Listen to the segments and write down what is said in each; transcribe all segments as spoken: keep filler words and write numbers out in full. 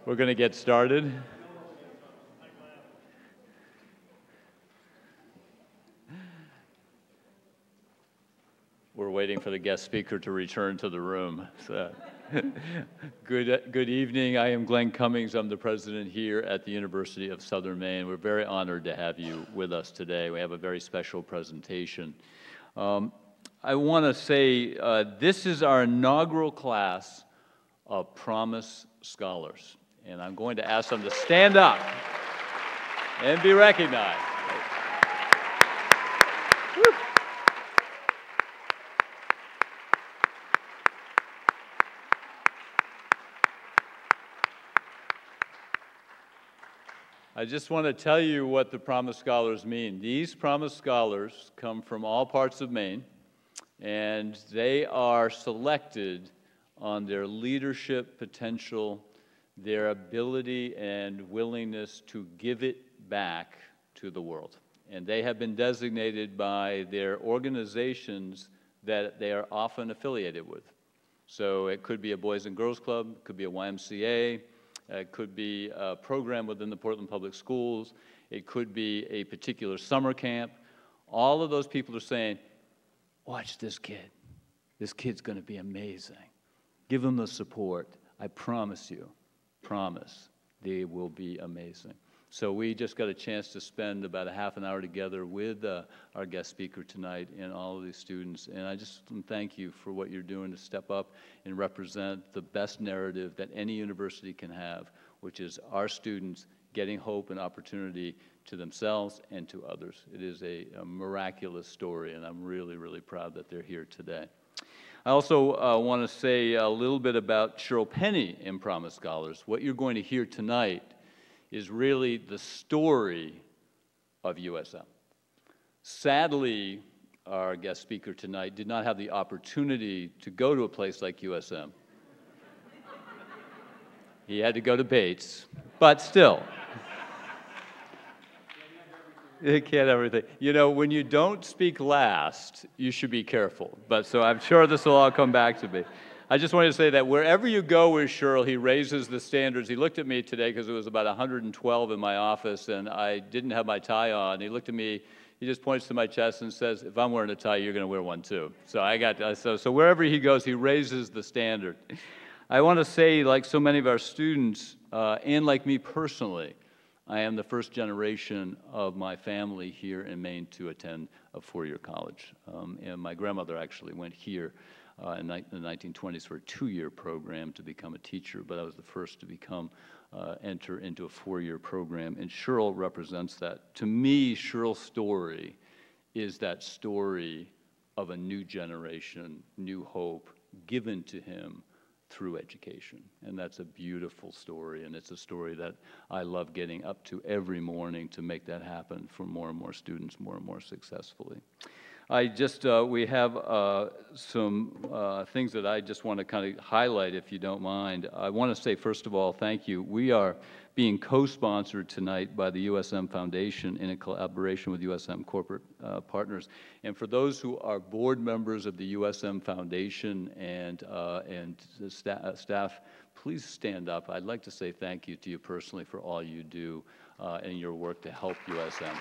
We're going to get started. We're waiting for the guest speaker to return to the room. So, good, good evening. I am Glenn Cummings. I'm the president here at the University of Southern Maine. We're very honored to have you with us today. We have a very special presentation. Um, I want to say uh, this is our inaugural class of Promise Scholars. And I'm going to ask them to stand up and be recognized. Woo. I just want to tell you what the Promise Scholars mean. These Promise Scholars come from all parts of Maine, and they are selected on their leadership potential, their ability and willingness to give it back to the world. And they have been designated by their organizations that they are often affiliated with. So it could be a Boys and Girls Club, it could be a Y M C A, it could be a program within the Portland Public Schools, it could be a particular summer camp. All of those people are saying, watch this kid. This kid's going to be amazing. Give them the support. I promise you. Promise they will be amazing. So we just got a chance to spend about a half an hour together with uh, our guest speaker tonight and all of these students, and I just thank you for what you're doing to step up and represent the best narrative that any university can have, which is our students getting hope and opportunity to themselves and to others. It is a, a miraculous story, and I'm really, really proud that they're here today. I also uh, want to say a little bit about Shirl Penney in Promise Scholars. What you're going to hear tonight is really the story of U S M. Sadly, our guest speaker tonight did not have the opportunity to go to a place like U S M. He had to go to Bates, but still. It can't everything. You know, when you don't speak last, you should be careful. But so I'm sure this will all come back to me. I just wanted to say that wherever you go with Shirl, he raises the standards. He looked at me today because it was about one hundred twelve in my office, and I didn't have my tie on. He looked at me, he just points to my chest and says, if I'm wearing a tie, you're going to wear one too. So I got, so, so wherever he goes, he raises the standard. I want to say, like so many of our students, uh, and like me personally, I am the first generation of my family here in Maine to attend a four-year college. Um, and my grandmother actually went here uh, in the nineteen twenties for a two-year program to become a teacher, but I was the first to become, uh, enter into a four-year program, and Shirl represents that. To me, Shirl's story is that story of a new generation, new hope given to him through education. And that's a beautiful story, and it's a story that I love getting up to every morning to make that happen for more and more students more and more successfully. I just, uh, we have uh, some uh, things that I just want to kind of highlight, if you don't mind. I want to say, first of all, thank you. We are being co-sponsored tonight by the U S M Foundation in a collaboration with U S M corporate uh, partners. And for those who are board members of the U S M Foundation and, uh, and the sta uh, staff, please stand up. I'd like to say thank you to you personally for all you do uh, in your work to help U S M.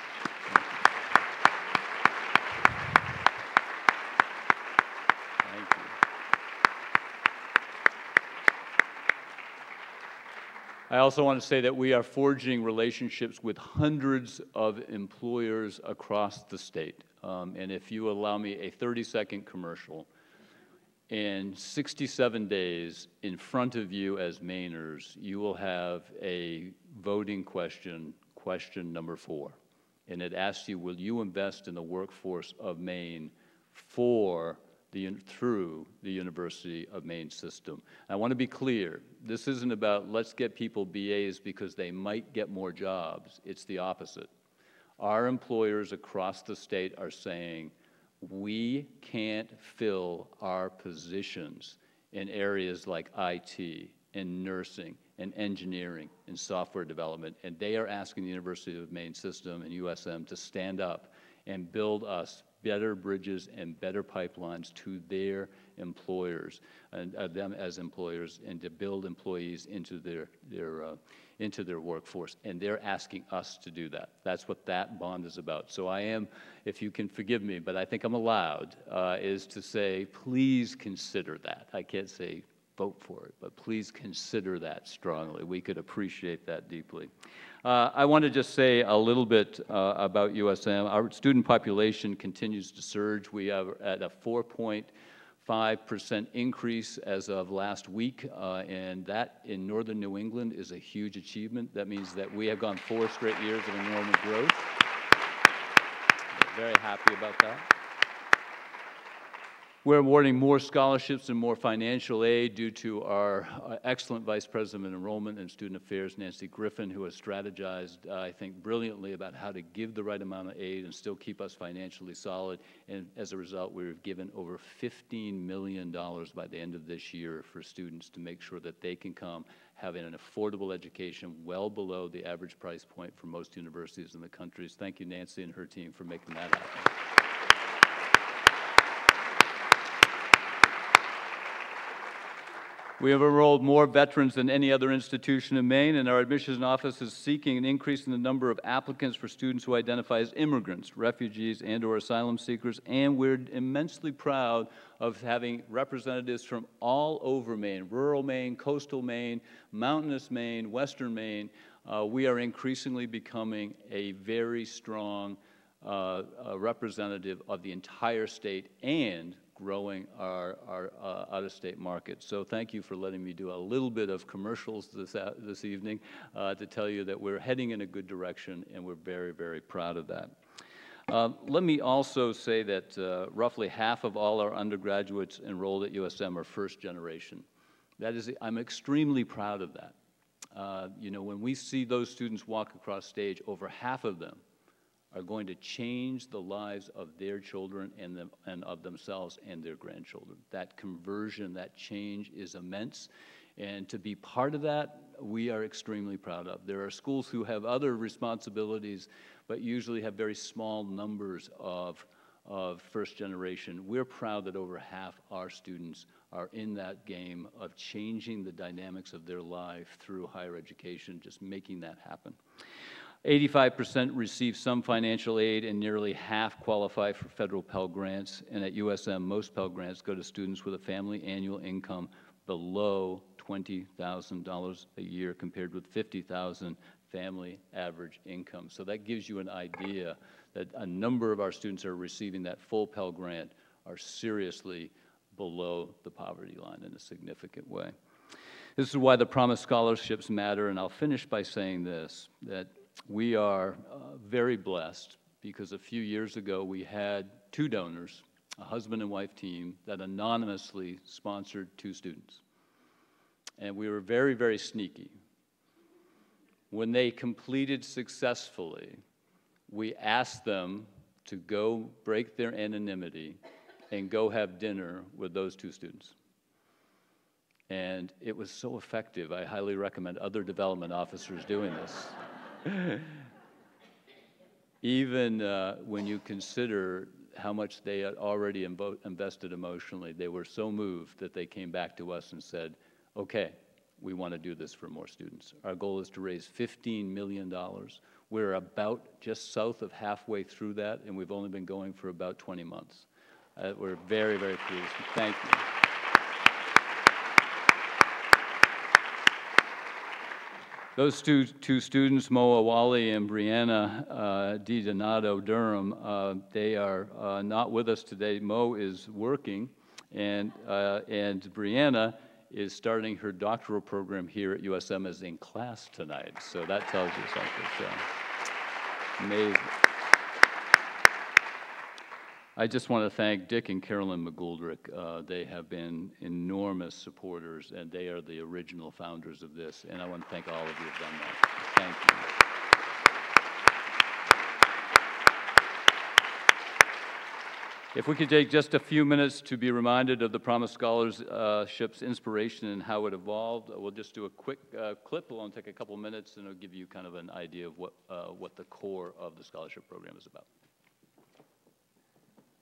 I also want to say that we are forging relationships with hundreds of employers across the state. Um, and if you allow me a thirty second commercial, in sixty-seven days in front of you as Mainers, you will have a voting question, question number four. And it asks you, will you invest in the workforce of Maine for The, through the University of Maine system? I want to be clear, this isn't about let's get people B As because they might get more jobs. It's the opposite. Our employers across the state are saying, we can't fill our positions in areas like I T and nursing and engineering and software development, and they are asking the University of Maine system and U S M to stand up and build us better bridges and better pipelines to their employers and uh, them as employers, and to build employees into their their uh, into their workforce. And they're asking us to do that. That's what that bond is about. So I am, if you can forgive me, but I think I'm allowed, uh, is to say, please consider that. I can't say vote for it, but please consider that strongly. We could appreciate that deeply. Uh, I want to just say a little bit uh, about U S M. Our student population continues to surge. We are at a four point five percent increase as of last week, uh, and that in northern New England is a huge achievement. That means that we have gone four straight years of enrollment growth. We're very happy about that. We're awarding more scholarships and more financial aid due to our uh, excellent Vice President of Enrollment and Student Affairs, Nancy Griffin, who has strategized, uh, I think, brilliantly about how to give the right amount of aid and still keep us financially solid. And as a result, we've given over fifteen million dollars by the end of this year for students to make sure that they can come having an affordable education well below the average price point for most universities in the country. Thank you, Nancy and her team, for making that happen. We have enrolled more veterans than any other institution in Maine, and our admissions office is seeking an increase in the number of applicants for students who identify as immigrants, refugees, and or asylum seekers, and we're immensely proud of having representatives from all over Maine, rural Maine, coastal Maine, mountainous Maine, western Maine. Uh, we are increasingly becoming a very strong uh, uh, representative of the entire state and growing our, our uh, out-of-state market. So thank you for letting me do a little bit of commercials this, uh, this evening uh, to tell you that we're heading in a good direction, and we're very, very proud of that. Uh, let me also say that uh, roughly half of all our undergraduates enrolled at U S M are first generation. That is, I'm extremely proud of that. Uh, you know, when we see those students walk across stage, over half of them are going to change the lives of their children and, them, and of themselves and their grandchildren. That conversion, that change is immense, and to be part of that, we are extremely proud of. There are schools who have other responsibilities, but usually have very small numbers of, of first generation. We're proud that over half our students are in that game of changing the dynamics of their life through higher education, just making that happen. eighty-five percent receive some financial aid, and nearly half qualify for federal Pell Grants. And at U S M, most Pell Grants go to students with a family annual income below twenty thousand dollars a year, compared with fifty thousand dollars family average income. So that gives you an idea that a number of our students are receiving that full Pell Grant are seriously below the poverty line in a significant way. This is why the Promise Scholarships matter, and I'll finish by saying this, that we are uh, very blessed because a few years ago we had two donors, a husband and wife team, that anonymously sponsored two students. And we were very, very sneaky. When they completed successfully, we asked them to go break their anonymity and go have dinner with those two students. And it was so effective. I highly recommend other development officers doing this. Even uh, when you consider how much they had already invested emotionally, they were so moved that they came back to us and said, okay, we want to do this for more students. Our goal is to raise fifteen million dollars. We're about just south of halfway through that, and we've only been going for about twenty months. Uh, we're very, very pleased. Thank you. Those two, two students, Moa Wally and Brianna uh, DiDonato Durham, uh, they are uh, not with us today. Mo is working, and, uh, and Brianna is starting her doctoral program here at U S M as in class tonight. So that tells you something. So, amazing. I just want to thank Dick and Carolyn McGoldrick. Uh, they have been enormous supporters, and they are the original founders of this, and I want to thank all of you who have done that. Thank you. If we could take just a few minutes to be reminded of the Promise Scholarship's inspiration and how it evolved, we'll just do a quick uh, clip. It'll only take a couple minutes, and it'll give you kind of an idea of what, uh, what the core of the scholarship program is about.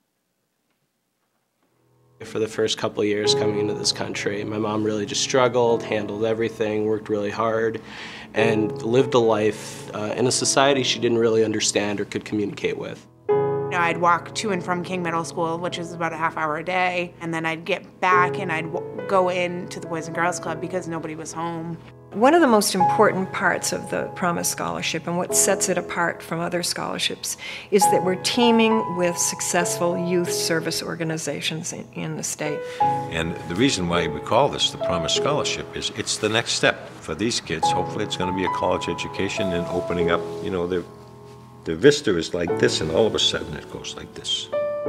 for the first couple of years coming into this country. My mom really just struggled, handled everything, worked really hard, and lived a life uh, in a society she didn't really understand or could communicate with. You know, I'd walk to and from King Middle School, which is about a half hour a day, and then I'd get back and I'd w go into the Boys and Girls Club because nobody was home. One of the most important parts of the Promise Scholarship and what sets it apart from other scholarships is that we're teaming with successful youth service organizations in, in the state. And the reason why we call this the Promise Scholarship is it's the next step for these kids. Hopefully it's going to be a college education and opening up, you know, the, the vista is like this and all of a sudden it goes like this.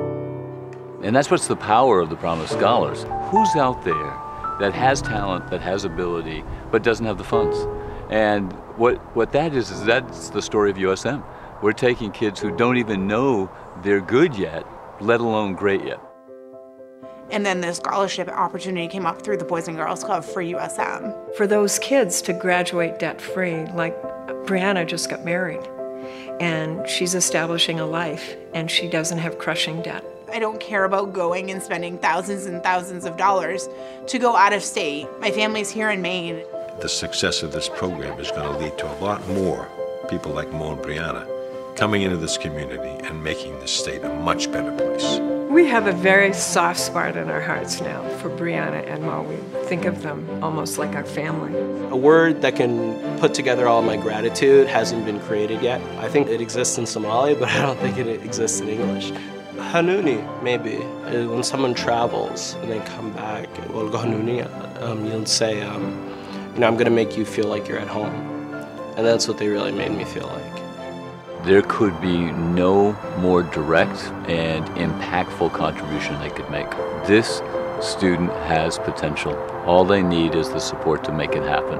And that's what's the power of the Promise Scholars. Who's out there that has talent, that has ability, but doesn't have the funds? And what, what that is, is that's the story of U S M. We're taking kids who don't even know they're good yet, let alone great yet. And then the scholarship opportunity came up through the Boys and Girls Club for U S M. For those kids to graduate debt-free, like Brianna just got married, and she's establishing a life, and she doesn't have crushing debt. I don't care about going and spending thousands and thousands of dollars to go out of state. My family's here in Maine. The success of this program is going to lead to a lot more people like Mo and Brianna coming into this community and making this state a much better place. We have a very soft spot in our hearts now for Brianna and Mo. We think of them almost like our family. A word that can put together all my gratitude hasn't been created yet. I think it exists in Somali, but I don't think it exists in English. Hanuni, maybe. When someone travels and they come back, well, Hanuni, um, you'll say, um, you know, I'm going to make you feel like you're at home. And that's what they really made me feel like. There could be no more direct and impactful contribution they could make. This student has potential. All they need is the support to make it happen.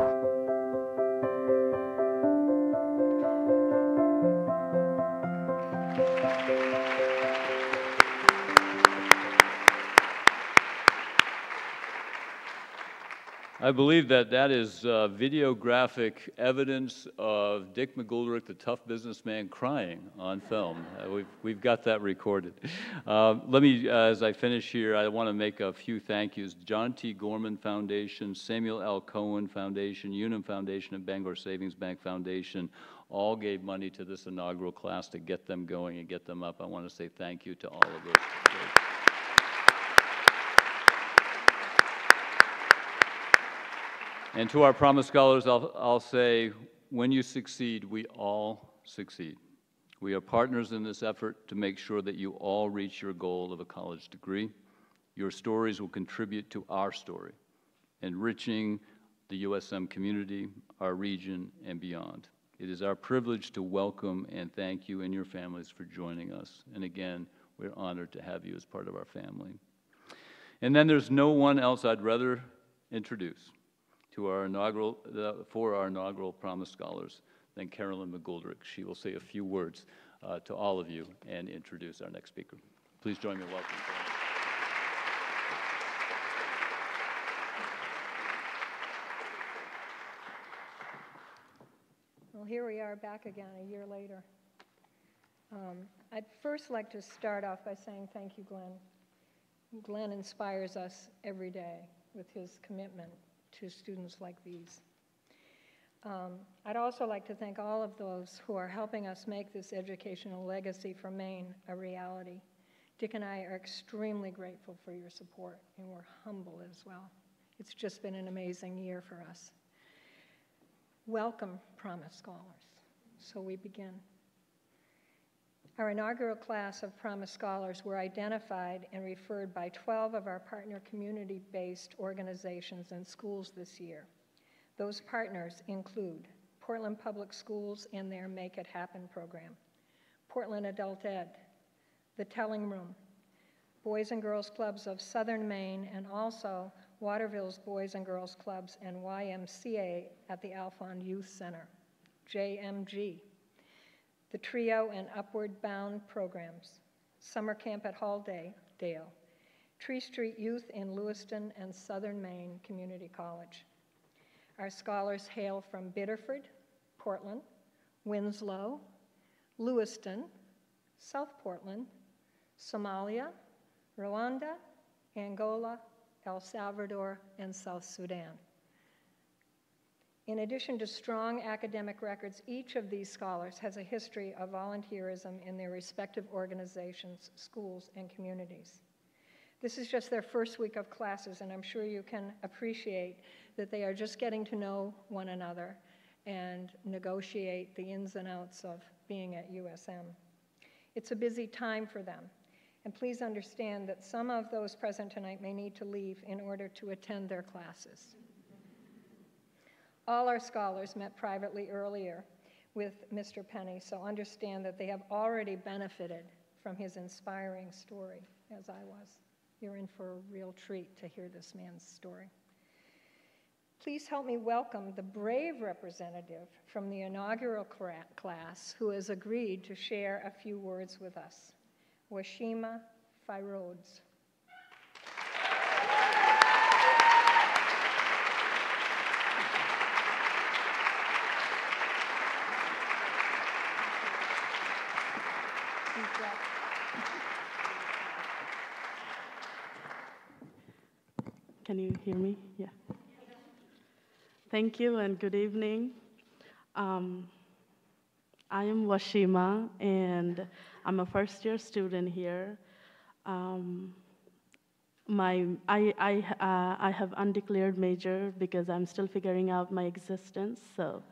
I believe that that is uh, videographic evidence of Dick McGoldrick, the tough businessman, crying on film. Uh, we've, we've got that recorded. Uh, let me, uh, as I finish here, I want to make a few thank yous. John T. Gorman Foundation, Samuel L. Cohen Foundation, Unum Foundation, and Bangor Savings Bank Foundation all gave money to this inaugural class to get them going and get them up. I want to say thank you to all of those. And to our Promise Scholars, I'll, I'll say, when you succeed, we all succeed. We are partners in this effort to make sure that you all reach your goal of a college degree. Your stories will contribute to our story, enriching the U S M community, our region, and beyond. It is our privilege to welcome and thank you and your families for joining us. And again, we're honored to have you as part of our family. And then there's no one else I'd rather introduce to our inaugural, uh, for our inaugural Promise Scholars than Carolyn McGoldrick. She will say a few words uh, to all of you and introduce our next speaker. Please join me in welcoming Carolyn. Well, here we are back again a year later. Um, I'd first like to start off by saying thank you, Glenn. Glenn inspires us every day with his commitment to students like these. Um, I'd also like to thank all of those who are helping us make this educational legacy for Maine a reality. Dick and I are extremely grateful for your support, and we're humble as well. It's just been an amazing year for us. Welcome, Promise Scholars. So we begin. Our inaugural class of Promise Scholars were identified and referred by twelve of our partner community-based organizations and schools this year. Those partners include Portland Public Schools and their Make It Happen program, Portland Adult Ed, the Telling Room, Boys and Girls Clubs of Southern Maine, and also Waterville's Boys and Girls Clubs and Y M C A at the Alphon Youth Center, J M G, the TRIO and Upward Bound programs, Summer Camp at Halldale, Tree Street Youth in Lewiston and Southern Maine Community College. Our scholars hail from Biddeford, Portland, Winslow, Lewiston, South Portland, Somalia, Rwanda, Angola, El Salvador, and South Sudan. In addition to strong academic records, each of these scholars has a history of volunteerism in their respective organizations, schools, and communities. This is just their first week of classes, and I'm sure you can appreciate that they are just getting to know one another and negotiate the ins and outs of being at U S M. It's a busy time for them, and please understand that some of those present tonight may need to leave in order to attend their classes. All our scholars met privately earlier with Mister Penney, so understand that they have already benefited from his inspiring story, as I was. You're in for a real treat to hear this man's story. Please help me welcome the brave representative from the inaugural class who has agreed to share a few words with us, Washima Fairoz. Can you hear me? Yeah. Thank you and good evening. Um, I am Washima, and I'm a first-year student here. Um, my, I, I, uh, I have undeclared major because I'm still figuring out my existence, so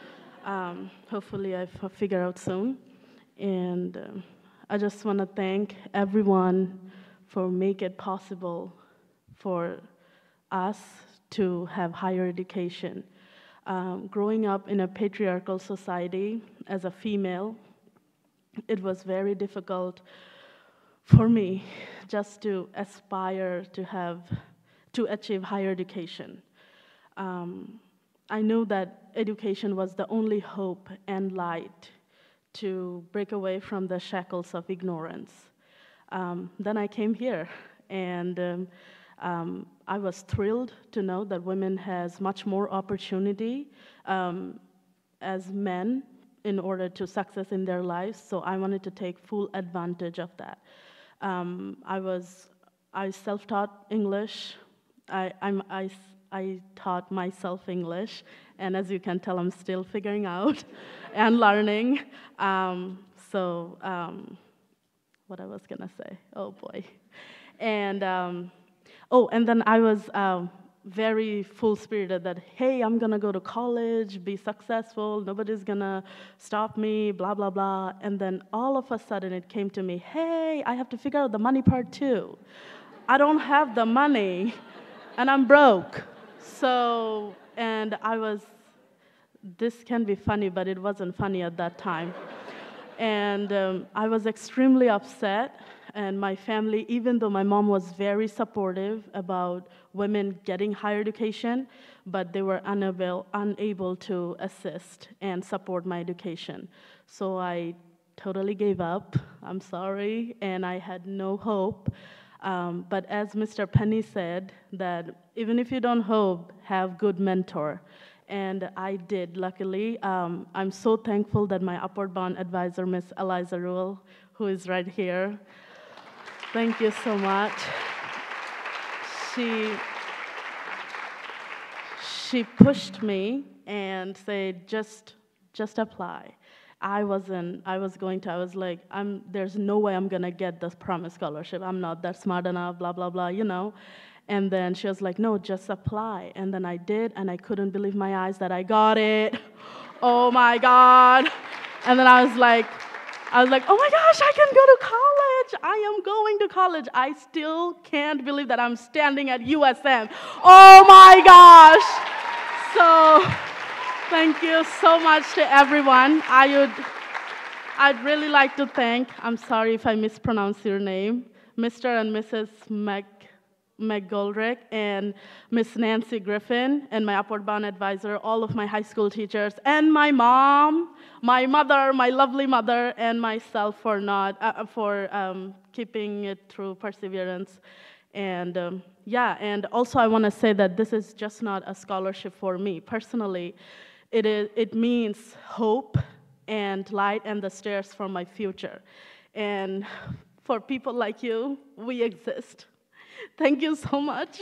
um, hopefully I figure out soon. And uh, I just want to thank everyone for making it possible for us to have higher education. Um, growing up in a patriarchal society as a female, it was very difficult for me just to aspire to have, to achieve higher education. Um, I knew that education was the only hope and light to break away from the shackles of ignorance. Um, then I came here, and um, Um, I was thrilled to know that women has much more opportunity um, as men in order to success in their lives, so I wanted to take full advantage of that. Um, I was, I self-taught English. I, I'm, I, I taught myself English, and as you can tell, I'm still figuring out and learning. Um, so, um, what I was gonna say, oh boy. And, um, Oh, and then I was um, very full-spirited that, hey, I'm gonna go to college, be successful, nobody's gonna stop me, blah, blah, blah. And then all of a sudden it came to me, hey, I have to figure out the money part too. I don't have the money, and I'm broke. So, and I was, this can be funny, but it wasn't funny at that time. And um, I was extremely upset. And my family, even though my mom was very supportive about women getting higher education, but they were unable, unable to assist and support my education. So I totally gave up, I'm sorry, and I had no hope. Um, but as Mister Penney said, that even if you don't hope, have good mentor. And I did, luckily. Um, I'm so thankful that my upward bound advisor, Miss Eliza Rule, who is right here, thank you so much. She, she pushed me and said, just, just apply. I wasn't, I was going to, I was like, I'm, there's no way I'm gonna get this Promise Scholarship. I'm not that smart enough, blah, blah, blah, you know. And then she was like, no, just apply. And then I did, and I couldn't believe my eyes that I got it. Oh my God. And then I was like, I was like, oh my gosh, I can go to college. I am going to college. I still can't believe that I'm standing at U S M. Oh my gosh. So thank you so much to everyone. I would, I'd really like to thank, I'm sorry if I mispronounce your name, Mister and Missus Mc, McGoldrick and Miss Nancy Griffin and my upward bound advisor, all of my high school teachers, and my mom, my mother, my lovely mother, and myself for not uh, for um, keeping it through perseverance. And um, yeah, and also I want to say that this is just not a scholarship for me personally. It is. It means hope and light and the stairs for my future. And for people like you, we exist. Thank you so much.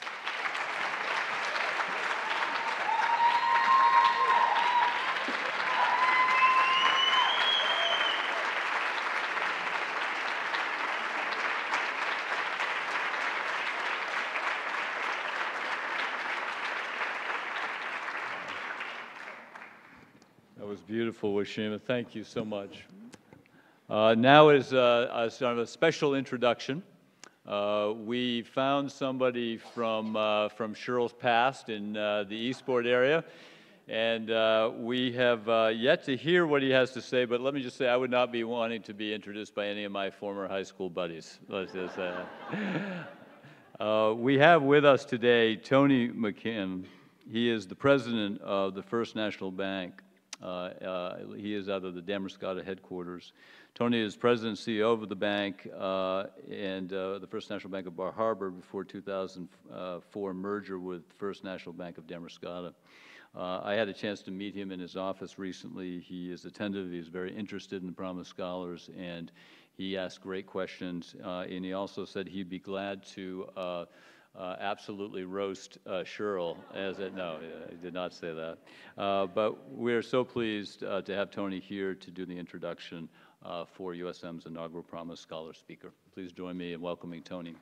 That was beautiful, Washima. Thank you so much. Uh, now is uh, a, sort of a special introduction. Uh, we found somebody from, uh, from Shirl's past in uh, the Eastport area, and uh, we have uh, yet to hear what he has to say, but let me just say I would not be wanting to be introduced by any of my former high school buddies. Let's just say that. Uh, we have with us today Tony McKim. He is the president of the First National Bank. Uh, uh, he is out of the Damascotta headquarters. Tony is president and C E O of the bank uh, and uh, the First National Bank of Bar Harbor before two thousand four merger with First National Bank of Damascotta. Uh, I had a chance to meet him in his office recently. He is attentive, he's very interested in the Promise Scholars, and he asked great questions, uh, and he also said he'd be glad to uh, Uh, absolutely roast uh, Shirl as it, no, he did not say that. Uh, but we're so pleased uh, to have Tony here to do the introduction uh, for U S M's inaugural Promise Scholar speaker. Please join me in welcoming Tony.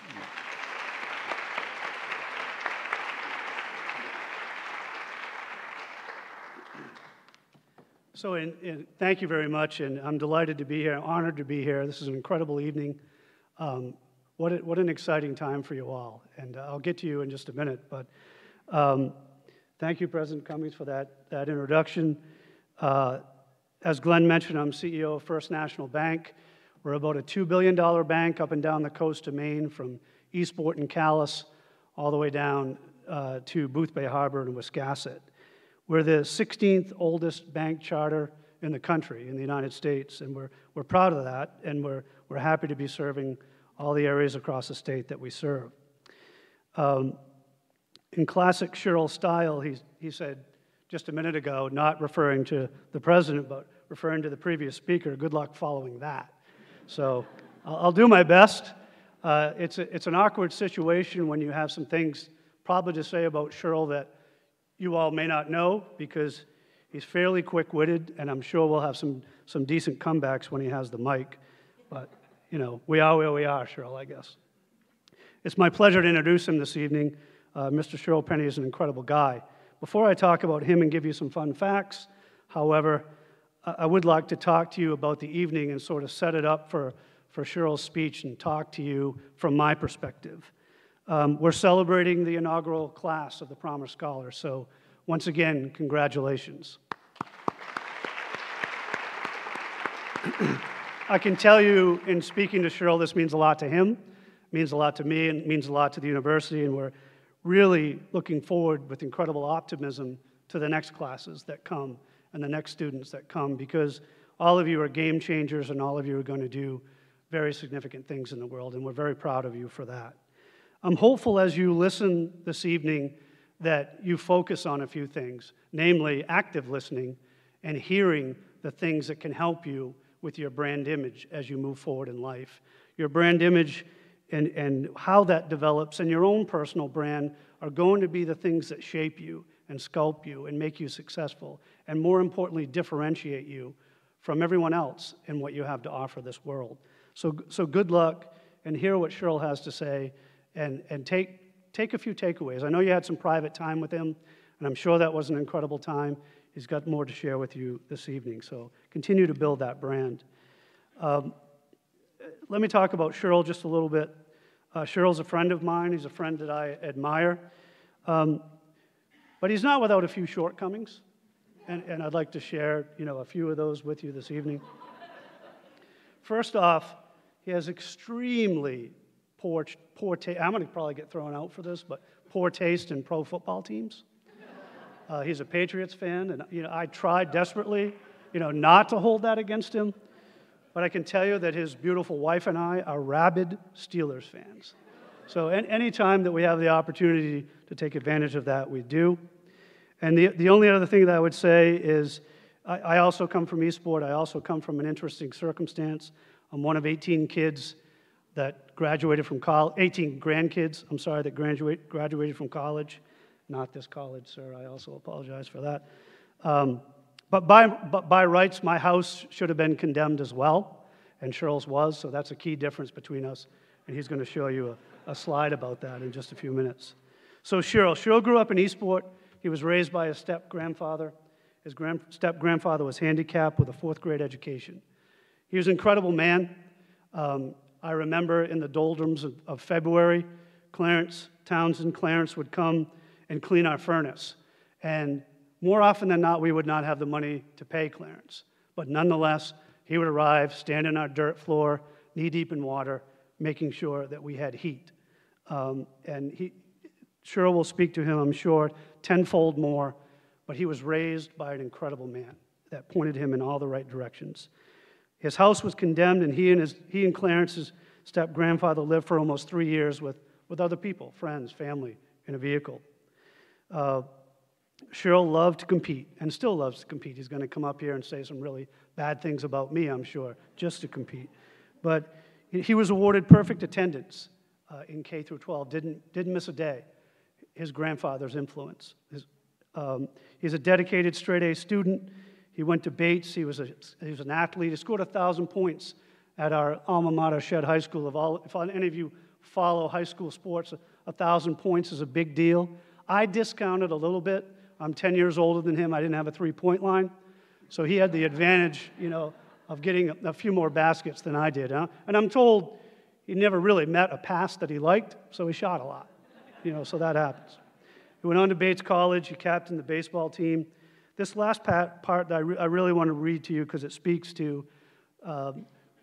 So in, in, thank you very much, and I'm delighted to be here, honored to be here. This is an incredible evening. Um, What, a, what an exciting time for you all. And uh, I'll get to you in just a minute. But um, thank you, President Cummings, for that, that introduction. Uh, as Glenn mentioned, I'm C E O of First National Bank. We're about a two billion dollar bank up and down the coast of Maine, from Eastport and Calais all the way down uh, to Boothbay Harbor and Wiscasset. We're the sixteenth oldest bank charter in the country, in the United States, and we're, we're proud of that, and we're, we're happy to be serving all the areas across the state that we serve. Um, in classic Shirl style, he, he said just a minute ago, not referring to the president, but referring to the previous speaker, good luck following that. So I'll, I'll do my best. Uh, it's, a, it's an awkward situation when you have some things probably to say about Shirl that you all may not know, because he's fairly quick-witted, and I'm sure we'll have some, some decent comebacks when he has the mic. But you know, we are where we are, Shirl, I guess. It's my pleasure to introduce him this evening. Uh, Mister Shirl Penney is an incredible guy. Before I talk about him and give you some fun facts, however, I would like to talk to you about the evening and sort of set it up for, for Shirl's speech and talk to you from my perspective. Um, we're celebrating the inaugural class of the Promise Scholars, so once again, congratulations. I can tell you, in speaking to Shirl, this means a lot to him, means a lot to me, and means a lot to the university, and we're really looking forward with incredible optimism to the next classes that come and the next students that come, because all of you are game changers and all of you are going to do very significant things in the world, and we're very proud of you for that. I'm hopeful as you listen this evening that you focus on a few things, namely active listening and hearing the things that can help you with your brand image as you move forward in life. Your brand image and, and how that develops and your own personal brand are going to be the things that shape you and sculpt you and make you successful, and more importantly, differentiate you from everyone else in what you have to offer this world. So, so good luck, and hear what Shirl has to say, and, and take, take a few takeaways. I know you had some private time with him, and I'm sure that was an incredible time. He's got more to share with you this evening, so continue to build that brand. Um, let me talk about Shirl just a little bit. Uh, Shirl's a friend of mine. He's a friend that I admire. Um, but he's not without a few shortcomings, and, and I'd like to share you know, a few of those with you this evening. First off, he has extremely poor, poor taste. I'm going to probably get thrown out for this, but poor taste in pro football teams. Uh, he's a Patriots fan, and you know, I tried desperately, you know, not to hold that against him. But I can tell you that his beautiful wife and I are rabid Steelers fans. So any time that we have the opportunity to take advantage of that, we do. And the, the only other thing that I would say is I, I also come from Eastport. I also come from an interesting circumstance. I'm one of eighteen kids that graduated from college, eighteen grandkids, I'm sorry, that graduate, graduated from college. Not this college, sir, I also apologize for that. Um, but, by, but by rights, my house should have been condemned as well, and Shirl's was, so that's a key difference between us, and he's going to show you a, a slide about that in just a few minutes. So Shirl, Shirl grew up in Eastport. He was raised by his step-grandfather. His grand, step-grandfather was handicapped with a fourth grade education. He was an incredible man. Um, I remember in the doldrums of, of February, Clarence, Townsend Clarence would come and clean our furnace. And more often than not, we would not have the money to pay Clarence. But nonetheless, he would arrive, stand on our dirt floor, knee-deep in water, making sure that we had heat. Um, and he, Shirl will speak to him, I'm sure, tenfold more, but he was raised by an incredible man that pointed him in all the right directions. His house was condemned, and he and, his, he and Clarence's step-grandfather lived for almost three years with, with other people, friends, family, in a vehicle. Uh, Shirl loved to compete, and still loves to compete. He's going to come up here and say some really bad things about me, I'm sure, just to compete. But he was awarded perfect attendance uh, in K through twelve, didn't, didn't miss a day. His grandfather's influence. His, um, he's a dedicated straight-A student. He went to Bates. He was, a, he was an athlete. He scored one thousand points at our alma mater, Shed High School. If, all, if any of you follow high school sports, one thousand points is a big deal. I discounted a little bit. I'm ten years older than him. I didn't have a three-point line. So he had the advantage, you know, of getting a, a few more baskets than I did. Huh? And I'm told he never really met a pass that he liked, so he shot a lot. You know, so that happens. He went on to Bates College. He captained the baseball team. This last part that I, re I really want to read to you because it speaks to um,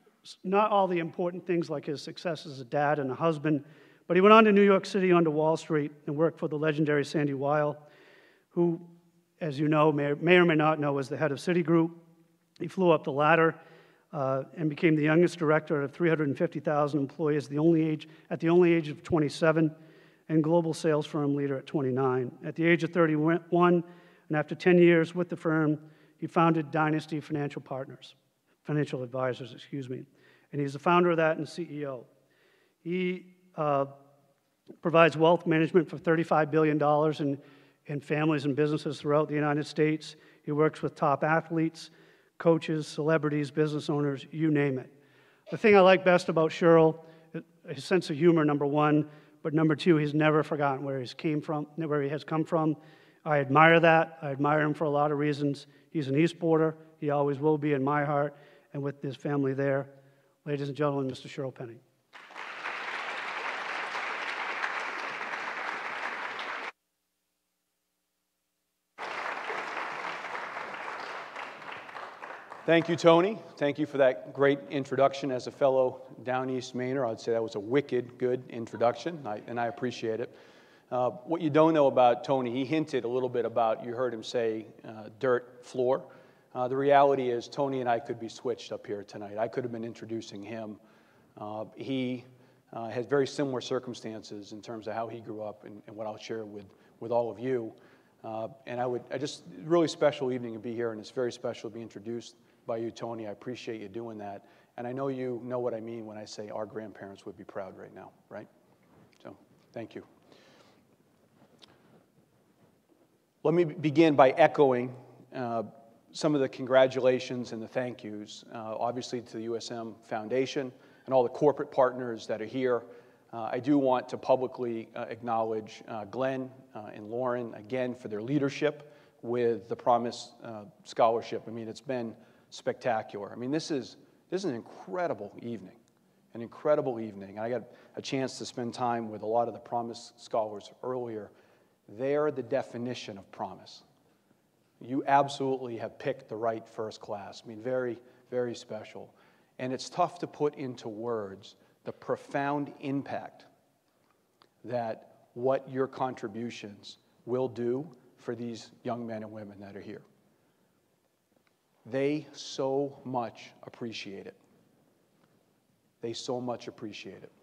not all the important things like his success as a dad and a husband, but he went on to New York City, onto Wall Street, and worked for the legendary Sandy Weill, who, as you know, may, may or may not know, was the head of Citigroup. He flew up the ladder uh, and became the youngest director of three hundred fifty thousand employees, the only age, at the only age of twenty-seven, and global sales firm leader at twenty-nine. At the age of thirty-one, and after ten years with the firm, he founded Dynasty Financial Partners, Financial Advisors, excuse me. And he's the founder of that and C E O. He uh, provides wealth management for thirty-five billion dollars in, in families and businesses throughout the United States. He works with top athletes, coaches, celebrities, business owners, you name it. The thing I like best about Shirl, his sense of humor, number one, but number two, he's never forgotten where he's came from, where he has come from. I admire that. I admire him for a lot of reasons. He's an Eastporter. He always will be in my heart and with his family there. Ladies and gentlemen, Mister Shirl Penney. Thank you, Tony. Thank you for that great introduction. As a fellow Down East Mainer, I'd say that was a wicked good introduction, I, and I appreciate it. Uh, what you don't know about Tony, he hinted a little bit about, you heard him say, uh, dirt floor. Uh, the reality is Tony and I could be switched up here tonight. I could have been introducing him. Uh, he uh, has very similar circumstances in terms of how he grew up and, and what I'll share with, with all of you. Uh, and I would, I just, really special evening to be here, and it's very special to be introduced by you, Tony. I appreciate you doing that. And I know you know what I mean when I say our grandparents would be proud right now, right? So, thank you. Let me begin by echoing uh, some of the congratulations and the thank yous, uh, obviously to the U S M Foundation and all the corporate partners that are here. Uh, I do want to publicly uh, acknowledge uh, Glenn uh, and Lauren, again, for their leadership with the Promise uh, Scholarship. I mean, it's been spectacular. I mean, this is, this is an incredible evening, an incredible evening. I got a chance to spend time with a lot of the Promise Scholars earlier. They're the definition of promise. You absolutely have picked the right first class. I mean, very, very special. And it's tough to put into words the profound impact that what your contributions will do for these young men and women that are here. They so much appreciate it. They so much appreciate it.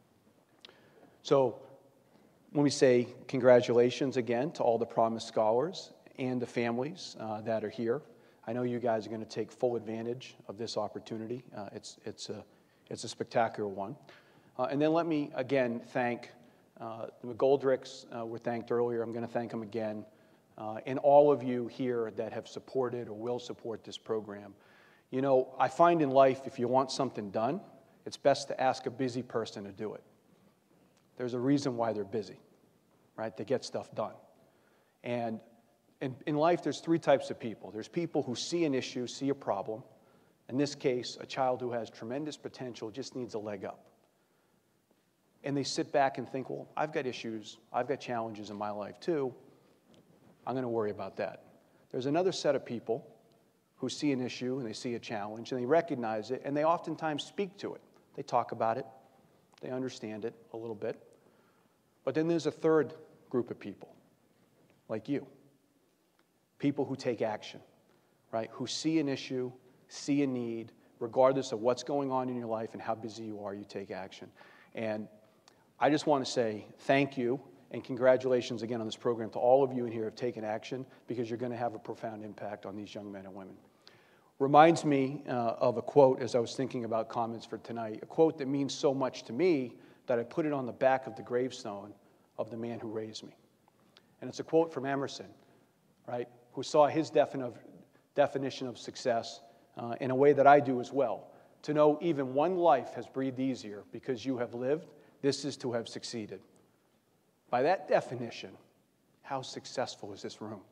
So, let me say congratulations again to all the Promise Scholars and the families uh, that are here. I know you guys are going to take full advantage of this opportunity. Uh, it's, it's, a, it's a spectacular one. Uh, and then let me, again, thank uh, the McGoldricks. Uh, were thanked earlier. I'm going to thank them again. Uh, and all of you here that have supported or will support this program. You know, I find in life, if you want something done, it's best to ask a busy person to do it. There's a reason why they're busy, right? They get stuff done. And in, in life, there's three types of people. There's people who see an issue, see a problem. In this case, a child who has tremendous potential just needs a leg up. And they sit back and think, well, I've got issues, I've got challenges in my life too. I'm going to worry about that. There's another set of people who see an issue and they see a challenge and they recognize it and they oftentimes speak to it. They talk about it. They understand it a little bit. But then there's a third group of people, like you. People who take action, right? Who see an issue, see a need, regardless of what's going on in your life and how busy you are, you take action. And I just want to say thank you and congratulations again on this program to all of you in here who have taken action, because you're going to have a profound impact on these young men and women. Reminds me uh, of a quote as I was thinking about comments for tonight, a quote that means so much to me that I put it on the back of the gravestone of the man who raised me. And it's a quote from Emerson, right, who saw his defin of, definition of success uh, in a way that I do as well. To know even one life has breathed easier because you have lived, this is to have succeeded. By that definition, how successful is this room?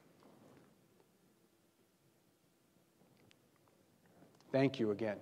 Thank you again.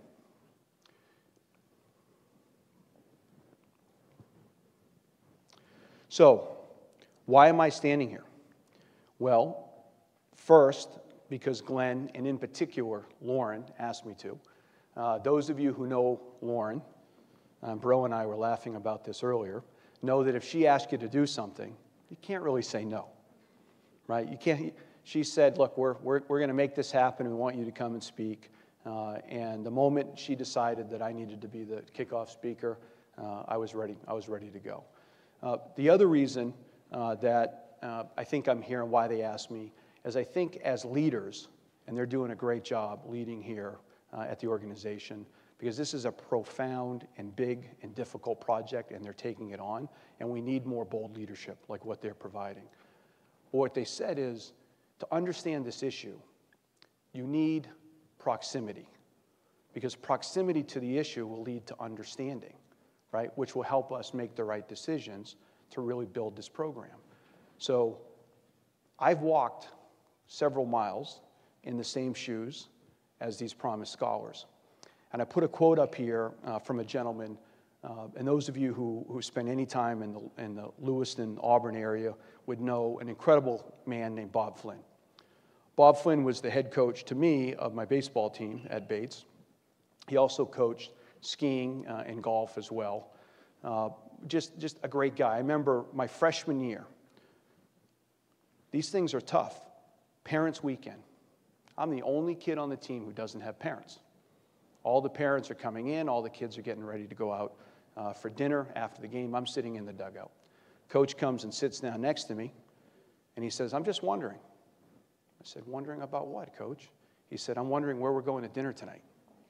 So, why am I standing here? Well, first, because Glenn, and in particular Lauren, asked me to. Uh, those of you who know Lauren, um, Bro and I were laughing about this earlier, know that if she asks you to do something, you can't really say no, right? You can't. She said, look, we're, we're, we're going to make this happen. We want you to come and speak. Uh, and the moment she decided that I needed to be the kickoff speaker, uh, I was ready. I was ready to go. Uh, the other reason uh, that uh, I think I'm here and why they asked me is I think as leaders, and they're doing a great job leading here uh, at the organization, because this is a profound and big and difficult project, and they're taking it on, and we need more bold leadership like what they're providing. But what they said is, to understand this issue, you need proximity, because proximity to the issue will lead to understanding, right, which will help us make the right decisions to really build this program. So I've walked several miles in the same shoes as these Promise Scholars. And I put a quote up here uh, from a gentleman, uh, and those of you who, who spend any time in the, in the Lewiston, Auburn area would know an incredible man named Bob Flynn. Bob Flynn was the head coach to me of my baseball team at Bates. He also coached skiing uh, and golf as well. Uh, just, just a great guy. I remember my freshman year. These things are tough. Parents' weekend. I'm the only kid on the team who doesn't have parents. All the parents are coming in, all the kids are getting ready to go out uh, for dinner after the game. I'm sitting in the dugout. Coach comes and sits down next to me, and he says, I'm just wondering. I said, wondering about what, Coach? He said, I'm wondering where we're going to dinner tonight.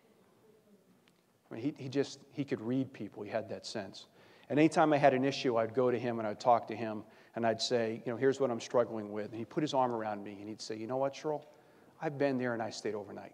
I mean, he, he just, he could read people. He had that sense. And anytime I had an issue, I'd go to him and I'd talk to him, and I'd say, you know, here's what I'm struggling with. And he'd put his arm around me, and he'd say, you know what, Shirl? I've been there, and I stayed overnight.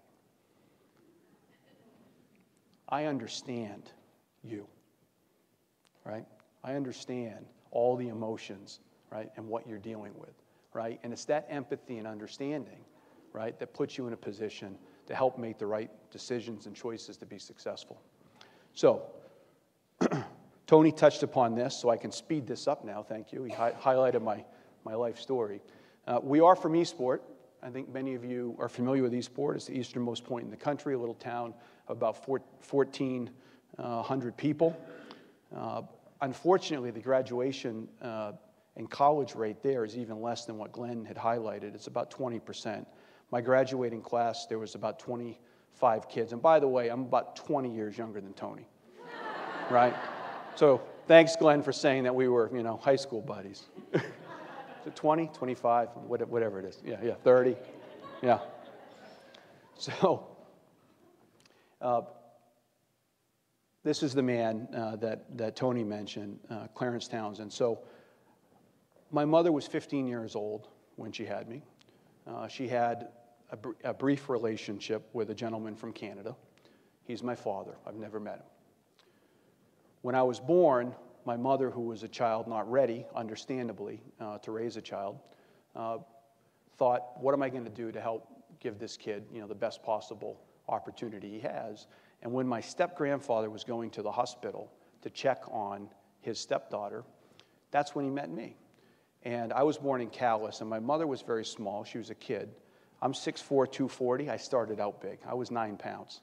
I understand you, right? I understand all the emotions, right, and what you're dealing with, right? And it's that empathy and understanding, right, that puts you in a position to help make the right decisions and choices to be successful. So, Tony touched upon this, so I can speed this up now, thank you. He hi highlighted my, my life story. Uh, we are from Eastport. I think many of you are familiar with Eastport. It's the easternmost point in the country, a little town of about fourteen hundred people. Uh, unfortunately, the graduation uh, and college rate there is even less than what Glenn had highlighted. It's about twenty percent. My graduating class, there was about twenty-five kids. And by the way, I'm about twenty years younger than Tony, right? So thanks, Glenn, for saying that we were, you know, high school buddies. Is it twenty, twenty-five, whatever it is. Yeah, yeah, thirty. Yeah. So, uh, this is the man uh, that, that Tony mentioned, uh, Clarence Townsend. So my mother was fifteen years old when she had me. Uh, she had a, br a brief relationship with a gentleman from Canada. He's my father. I've never met him. When I was born, my mother, who was a child not ready, understandably, uh, to raise a child, uh, thought, what am I going to do to help give this kid, you know, the best possible opportunity he has? And when my step-grandfather was going to the hospital to check on his stepdaughter, that's when he met me. And I was born in Calais, and my mother was very small. She was a kid. I'm six foot four, two forty. I started out big. I was nine pounds.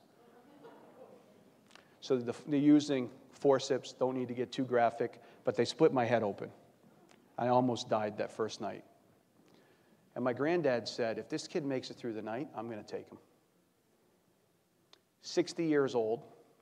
So the, they're using forceps, don't need to get too graphic, but they split my head open. I almost died that first night. And my granddad said, if this kid makes it through the night, I'm going to take him. sixty years old,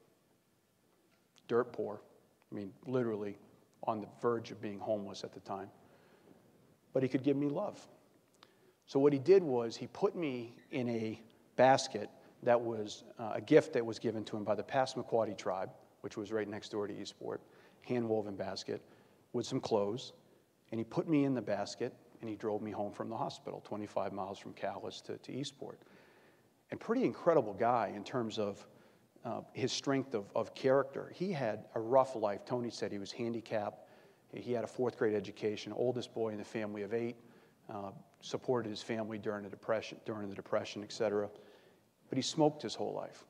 dirt poor, I mean, literally on the verge of being homeless at the time. But he could give me love. So what he did was he put me in a basket that was uh, a gift that was given to him by the Passamaquoddy tribe, which was right next door to Eastport, hand-woven basket with some clothes. And he put me in the basket, and he drove me home from the hospital, twenty-five miles from Calais to, to Eastport. And pretty incredible guy in terms of uh, his strength of, of character. He had a rough life. Tony said he was handicapped. He had a fourth grade education, oldest boy in the family of eight, uh, supported his family during the depression, during the depression, et cetera. But he smoked his whole life.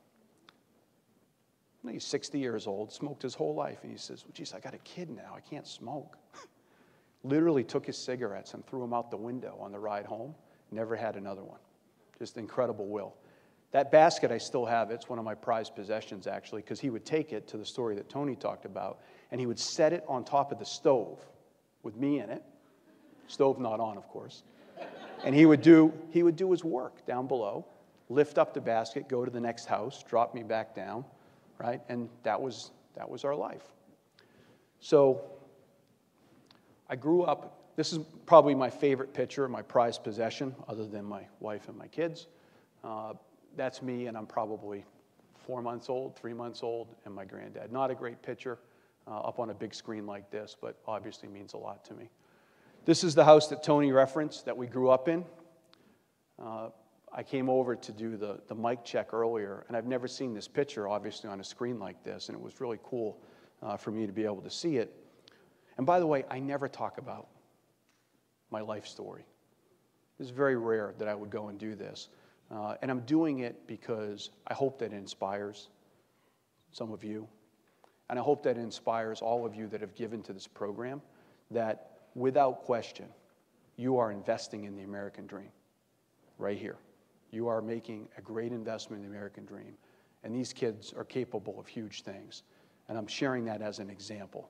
He's sixty years old, smoked his whole life, and he says, well, geez, I got a kid now, I can't smoke. Literally took his cigarettes and threw them out the window on the ride home, never had another one. Just incredible will. That basket, I still have it. It's one of my prized possessions, actually, because he would take it to the story that Tony talked about, and he would set it on top of the stove with me in it. Stove not on, of course. And he would do, he would do his work down below, lift up the basket, go to the next house, drop me back down, right? And that was, that was our life. So I grew up, this is probably my favorite picture, my prized possession, other than my wife and my kids. Uh, that's me, and I'm probably four months old, three months old, and my granddad. Not a great picture uh, up on a big screen like this, but obviously means a lot to me. This is the house that Tony referenced that we grew up in. Uh, I came over to do the, the mic check earlier, and I've never seen this picture, obviously, on a screen like this, and it was really cool uh, for me to be able to see it. And by the way, I never talk about my life story. It's very rare that I would go and do this. Uh, and I'm doing it because I hope that it inspires some of you. And I hope that it inspires all of you that have given to this program, that without question, you are investing in the American dream right here. You are making a great investment in the American dream. And these kids are capable of huge things. And I'm sharing that as an example.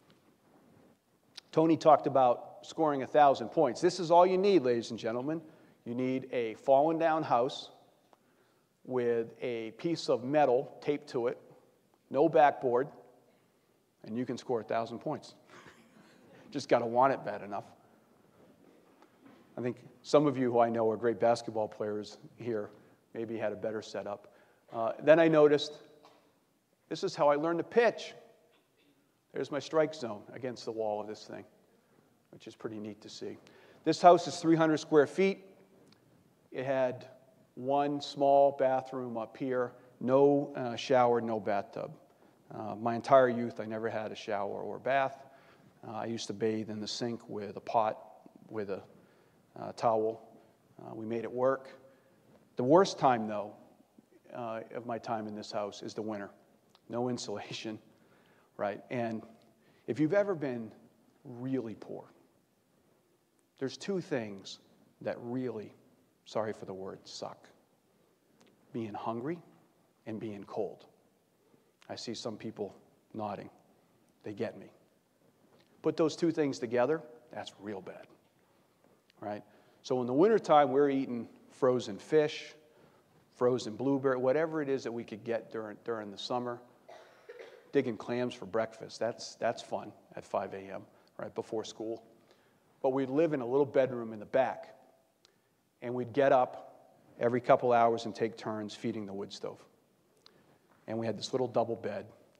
Tony talked about scoring a thousand points. This is all you need, ladies and gentlemen. You need a fallen down house with a piece of metal taped to it, no backboard, and you can score a thousand points. Just got to want it bad enough. I think some of you who I know are great basketball players here maybe had a better setup. Uh, then I noticed, this is how I learned to pitch. There's my strike zone against the wall of this thing, which is pretty neat to see. This house is three hundred square feet. It had one small bathroom up here, no uh, shower, no bathtub. Uh, my entire youth, I never had a shower or bath. Uh, I used to bathe in the sink with a pot, with a uh, towel. Uh, we made it work. The worst time, though, uh, of my time in this house is the winter. No insulation, right? And if you've ever been really poor, there's two things that really, sorry for the word, suck. Being hungry and being cold. I see some people nodding. They get me. Put those two things together, that's real bad, right? So in the wintertime, we're eating frozen fish, frozen blueberry, whatever it is that we could get during, during the summer. Digging clams for breakfast, that's, that's fun at five A M, right before school. But we'd live in a little bedroom in the back, and we'd get up every couple hours and take turns feeding the wood stove. And we had this little double bed.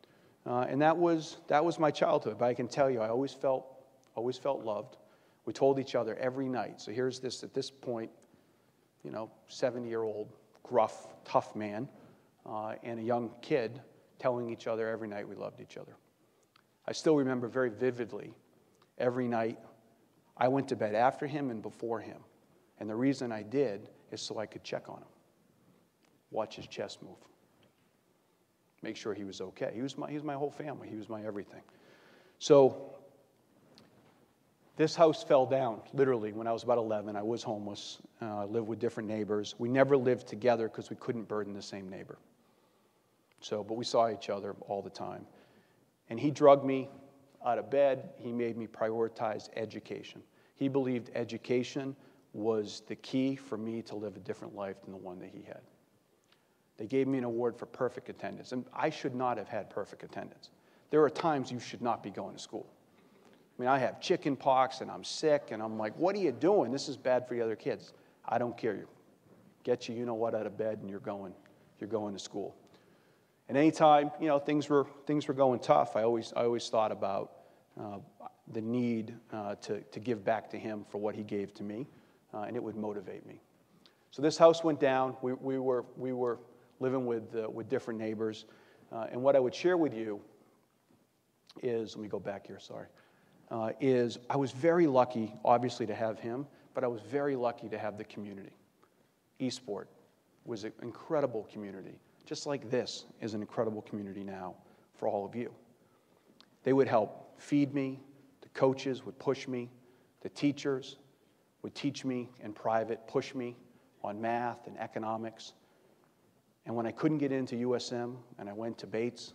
Uh, and that was, that was my childhood. But I can tell you, I always felt, always felt loved. We told each other every night. So here's this, at this point, you know, seventy-year-old, gruff, tough man, uh, and a young kid telling each other every night we loved each other. I still remember very vividly every night I went to bed after him and before him. And the reason I did is so I could check on him, watch his chest move, make sure he was okay. He was my, he was my whole family. He was my everything. So this house fell down, literally, when I was about eleven. I was homeless. I uh, lived with different neighbors. We never lived together because we couldn't burden the same neighbor. So, but we saw each other all the time. And he drugged me out of bed. He made me prioritize education. He believed education was the key for me to live a different life than the one that he had. They gave me an award for perfect attendance, and I should not have had perfect attendance. There are times you should not be going to school. I mean, I have chicken pox, and I'm sick, and I'm like, what are you doing? This is bad for the other kids. I don't care. You get you, you know what, out of bed, and you're going, you're going to school. And anytime, you know, things were, things were going tough, I always, I always thought about uh, the need uh, to, to give back to him for what he gave to me, uh, and it would motivate me. So this house went down. We, we, were, we were living with, uh, with different neighbors. Uh, and what I would share with you is, let me go back here, sorry, uh, is I was very lucky, obviously, to have him, but I was very lucky to have the community. Eastport was an incredible community. Just like this is an incredible community now for all of you. They would help feed me, the coaches would push me, the teachers would teach me in private, push me on math and economics. And when I couldn't get into U S M and I went to Bates,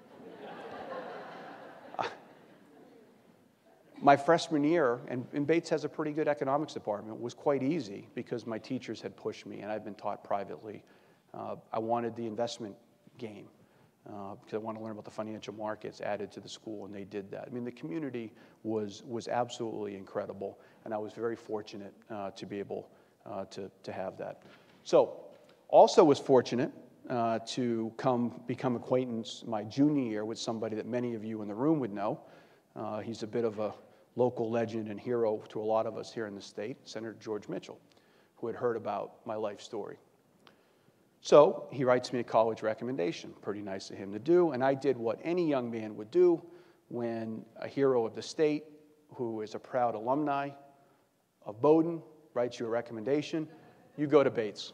my freshman year, and, and Bates has a pretty good economics department, was quite easy because my teachers had pushed me and I'd been taught privately. Uh, I wanted the investment game uh, because I wanted to learn about the financial markets added to the school, and they did that. I mean, the community was, was absolutely incredible, and I was very fortunate uh, to be able uh, to, to have that. So, also was fortunate uh, to come become acquaintance my junior year with somebody that many of you in the room would know. Uh, he's a bit of a local legend and hero to a lot of us here in the state, Senator George Mitchell, who had heard about my life story. So he writes me a college recommendation, pretty nice of him to do, and I did what any young man would do when a hero of the state, who is a proud alumni of Bowdoin, writes you a recommendation. You go to Bates.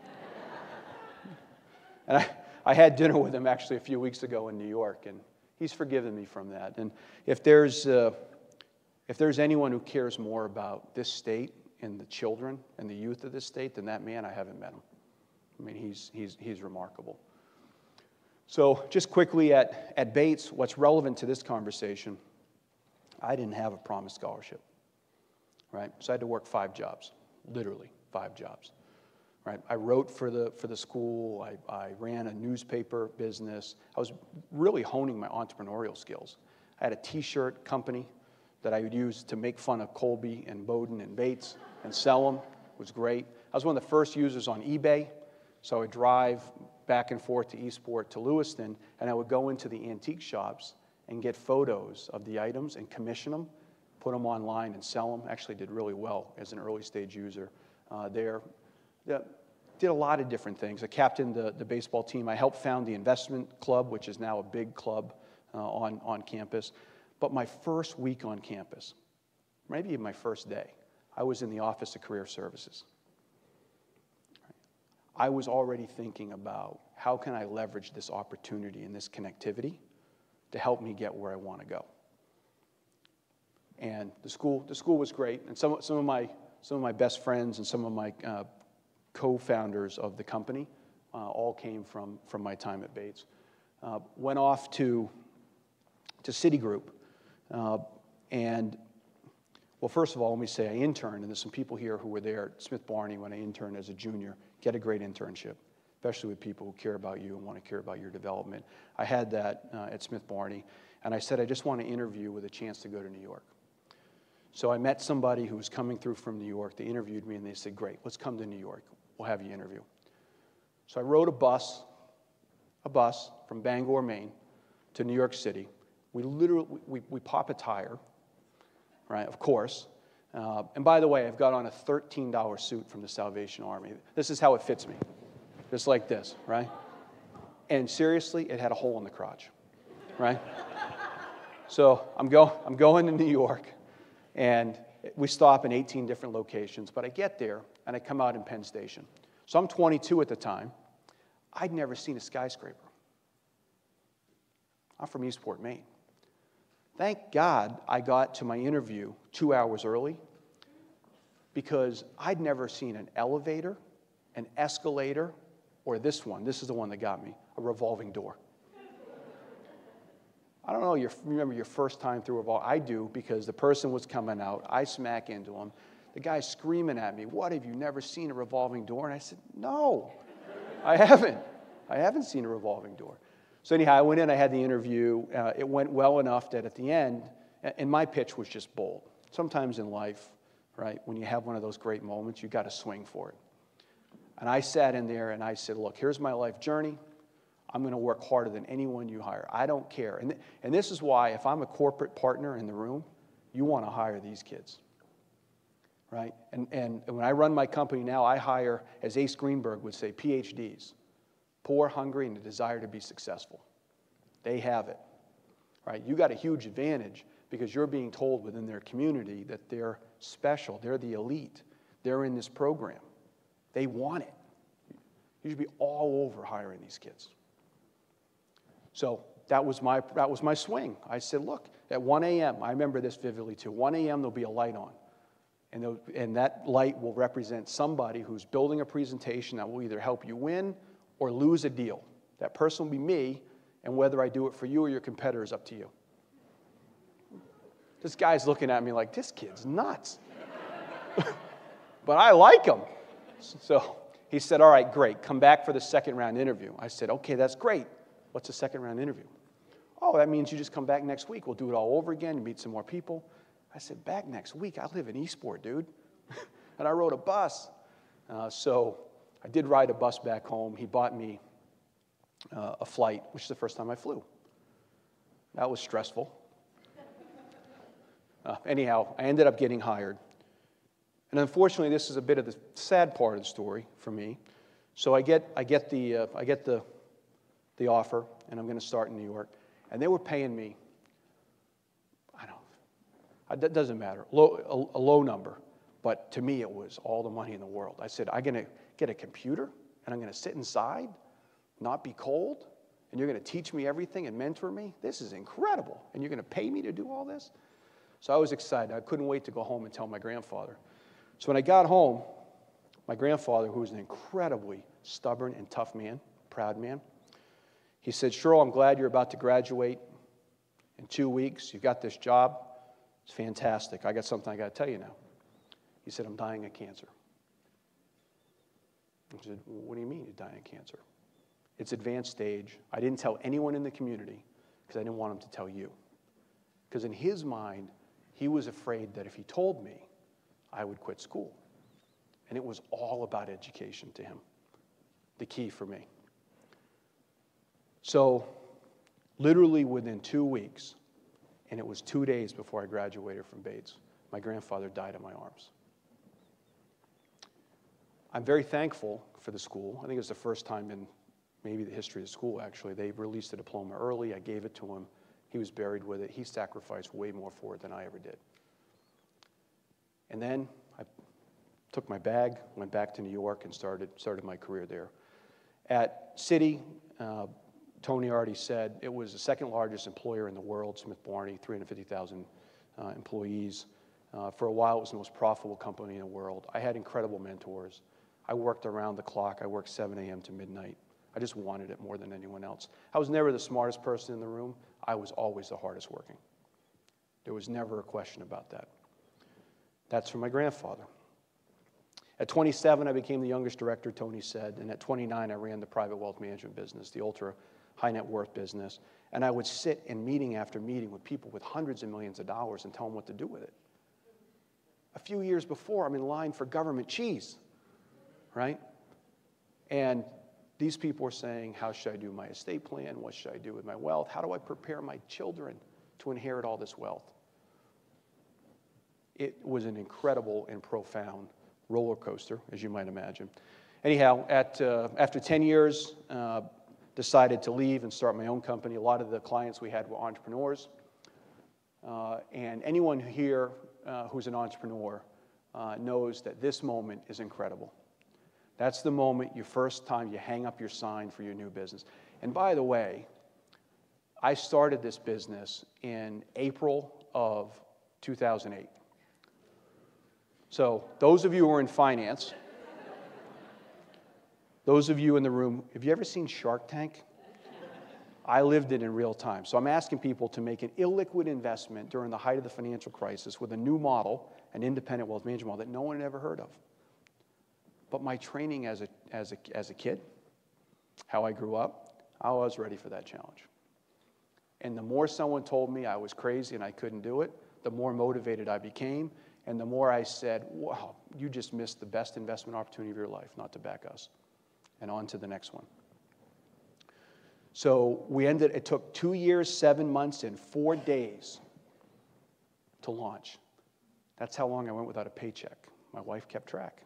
And I, I had dinner with him actually a few weeks ago in New York, and he's forgiven me from that. And if there's, uh, if there's anyone who cares more about this state and the children and the youth of this state than that man, I haven't met him. I mean, he's, he's, he's remarkable. So just quickly at, at Bates, what's relevant to this conversation, I didn't have a Promise Scholarship, right? So I had to work five jobs, literally five jobs, right? I wrote for the, for the school. I, I ran a newspaper business. I was really honing my entrepreneurial skills. I had a T-shirt company that I would use to make fun of Colby and Bowdoin and Bates and sell them. It was great. I was one of the first users on eBay. So I would drive back and forth to Eastport to Lewiston, and I would go into the antique shops and get photos of the items and commission them, put them online and sell them. Actually did really well as an early stage user uh, there. The, did a lot of different things. I captained the, the baseball team. I helped found the investment club, which is now a big club uh, on, on campus. But my first week on campus, maybe even my first day, I was in the Office of Career Services. I was already thinking about how can I leverage this opportunity and this connectivity to help me get where I want to go. And the school, the school was great, and some, some, of, my, some of my best friends and some of my uh, co-founders of the company uh, all came from, from my time at Bates. Uh, went off to, to Citigroup, uh, and well, first of all, let me say I interned, and there's some people here who were there at Smith Barney when I interned as a junior. Get a great internship, especially with people who care about you and want to care about your development. I had that uh, at Smith Barney, and I said, I just want to interview with a chance to go to New York. So I met somebody who was coming through from New York. They interviewed me, and they said, great, let's come to New York. We'll have you interview. So I rode a bus, a bus from Bangor, Maine, to New York City. We literally, we, we pop a tire, right, of course. Uh, and by the way, I've got on a thirteen dollar suit from the Salvation Army. This is how it fits me, just like this, right? And seriously, it had a hole in the crotch, right? So I'm, go, I'm going to New York, and we stop in eighteen different locations, but I get there, and I come out in Penn Station. So I'm twenty-two at the time. I'd never seen a skyscraper. I'm from Eastport, Maine. Thank God I got to my interview two hours early, because I'd never seen an elevator, an escalator, or this one. This is the one that got me, a revolving door. I don't know, you remember your first time through a revolving. I do, because the person was coming out. I smack into him. The guy's screaming at me, "What, have you never seen a revolving door?" And I said, "No, I haven't. I haven't seen a revolving door." So anyhow, I went in, I had the interview. Uh, it went well enough that at the end, and my pitch was just bold. Sometimes in life, right, when you have one of those great moments, you got to swing for it. And I sat in there and I said, "Look, here's my life journey. I'm going to work harder than anyone you hire. I don't care." And, th and this is why, if I'm a corporate partner in the room, you want to hire these kids, right? And, and when I run my company now, I hire, as Ace Greenberg would say, P H Ds, poor, hungry, and a desire to be successful. They have it, right? You got a huge advantage because you're being told within their community that they're special, they're the elite, they're in this program. They want it. You should be all over hiring these kids. So that was my, that was my swing. I said, look, at one A M, I remember this vividly too, one A M there'll be a light on. And, and that light will represent somebody who's building a presentation that will either help you win or lose a deal. That person will be me, and whether I do it for you or your competitor is up to you. This guy's looking at me like, this kid's nuts. But I like him. So he said, all right, great, come back for the second round interview. I said, okay, that's great. What's the second round interview? Oh, that means you just come back next week. We'll do it all over again. You meet some more people. I said, back next week? I live in Eastport, dude. And I rode a bus. Uh, so I did ride a bus back home. He bought me uh, a flight, which is the first time I flew. That was stressful. Uh, anyhow, I ended up getting hired. And unfortunately, this is a bit of the sad part of the story for me. So I get, I get, the, uh, I get the, the offer, and I'm going to start in New York. And they were paying me, I don't know, it doesn't matter, low, a, a low number. But to me, it was all the money in the world. I said, I'm going to get a computer, and I'm going to sit inside, not be cold, and you're going to teach me everything and mentor me? This is incredible. And you're going to pay me to do all this? So I was excited. I couldn't wait to go home and tell my grandfather. So when I got home, my grandfather, who was an incredibly stubborn and tough man, proud man, he said, Shirl, I'm glad you're about to graduate in two weeks. You've got this job. It's fantastic. I got something I got to tell you now. He said, I'm dying of cancer. I said, well, what do you mean you're dying of cancer? It's advanced stage. I didn't tell anyone in the community because I didn't want him to tell you. Because in his mind, he was afraid that if he told me, I would quit school. And it was all about education to him, the key for me. So literally within two weeks, and it was two days before I graduated from Bates, my grandfather died in my arms. I'm very thankful for the school. I think it was the first time in maybe the history of the school, actually. They released a diploma early. I gave it to him. He was buried with it. He sacrificed way more for it than I ever did. And then I took my bag, went back to New York, and started, started my career there. At Citi, uh, Tony already said, it was the second largest employer in the world, Smith Barney, three hundred fifty thousand uh, employees. Uh, for a while, it was the most profitable company in the world. I had incredible mentors. I worked around the clock. I worked seven A M to midnight. I just wanted it more than anyone else. I was never the smartest person in the room. I was always the hardest working. There was never a question about that. That's from my grandfather. At twenty-seven, I became the youngest director, Tony said, and at twenty-nine, I ran the private wealth management business, the ultra high net worth business, and I would sit in meeting after meeting with people with hundreds of millions of dollars and tell them what to do with it. A few years before, I'm in line for government cheese, right? And these people are saying, how should I do my estate plan? What should I do with my wealth? How do I prepare my children to inherit all this wealth? It was an incredible and profound roller coaster, as you might imagine. Anyhow, at, uh, after ten years, uh, decided to leave and start my own company. A lot of the clients we had were entrepreneurs. Uh, and anyone here uh, who's an entrepreneur uh, knows that this moment is incredible. That's the moment, your first time you hang up your sign for your new business. And by the way, I started this business in April of two thousand eight. So those of you who are in finance, those of you in the room, have you ever seen Shark Tank? I lived it in real time. So I'm asking people to make an illiquid investment during the height of the financial crisis with a new model, an independent wealth management model that no one had ever heard of. But my training as a, as a, as a kid, how I grew up, I was ready for that challenge. And the more someone told me I was crazy and I couldn't do it, the more motivated I became, and the more I said, wow, you just missed the best investment opportunity of your life, not to back us. And on to the next one. So we ended, it took two years, seven months, and four days to launch. That's how long I went without a paycheck. My wife kept track.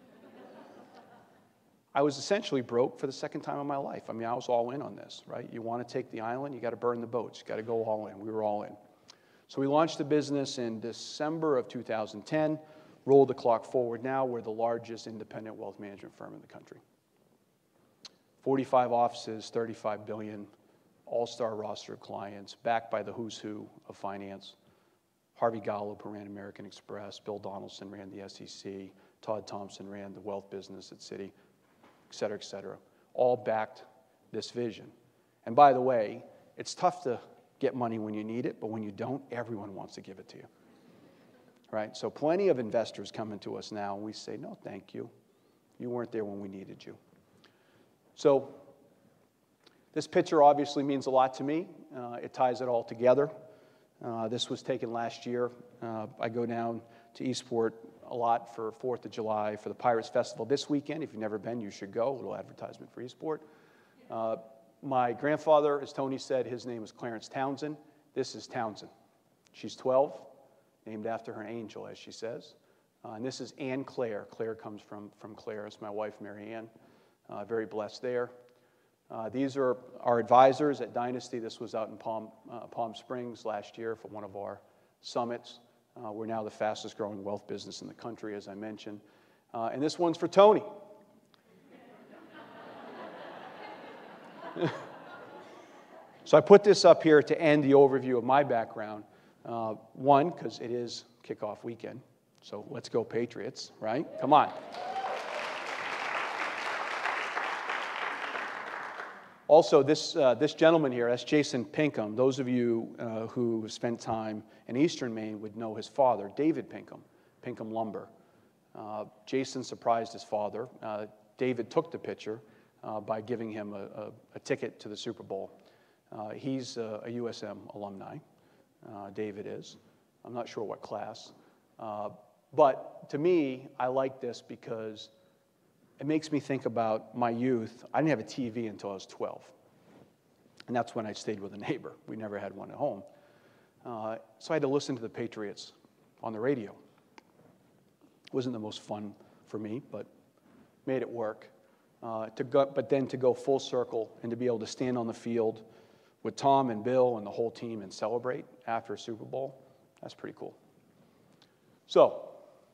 I was essentially broke for the second time in my life. I mean, I was all in on this, right? You want to take the island, you got to burn the boats. You got to go all in. We were all in. So we launched the business in December of two thousand ten. Roll the clock forward now, we're the largest independent wealth management firm in the country. forty-five offices, thirty-five billion, all-star roster of clients, backed by the who's who of finance. Harvey Gallup, who ran American Express, Bill Donaldson ran the S E C, Todd Thompson ran the wealth business at Citi, et cetera, et cetera. All backed this vision. And by the way, it's tough to get money when you need it, but when you don't, everyone wants to give it to you. Right? So plenty of investors come into us now, and we say, no, thank you. You weren't there when we needed you. So this picture obviously means a lot to me. Uh, it ties it all together. Uh, this was taken last year. Uh, I go down to Eastport a lot for fourth of July for the Pirates Festival this weekend. If you've never been, you should go. A little advertisement for Eastport. Uh, my grandfather, as Tony said, his name was Clarence Townsend. This is Townsend. She's twelve, named after her angel, as she says. Uh, and this is Anne Claire. Claire comes from, from Claire. It's my wife, Mary Ann. Uh, very blessed there. Uh, these are our advisors at Dynasty. This was out in Palm, uh, Palm Springs last year for one of our summits. Uh, we're now the fastest growing wealth business in the country, as I mentioned. Uh, and this one's for Tony. So I put this up here to end the overview of my background. Uh, one, because it is kickoff weekend. So let's go Patriots, right? Come on. Also, this, uh, this gentleman here, that's Jason Pinkham. Those of you uh, who spent time in Eastern Maine would know his father, David Pinkham, Pinkham Lumber. Uh, Jason surprised his father. Uh, David took the picture uh, by giving him a, a, a ticket to the Super Bowl. Uh, he's uh, a U S M alumni, uh, David is. I'm not sure what class. Uh, but to me, I like this because it makes me think about my youth. I didn't have a T V until I was twelve. And that's when I stayed with a neighbor. We never had one at home. Uh, so I had to listen to the Patriots on the radio. It wasn't the most fun for me, but made it work. Uh, to go, but then to go full circle and to be able to stand on the field with Tom and Bill and the whole team and celebrate after a Super Bowl, that's pretty cool. So,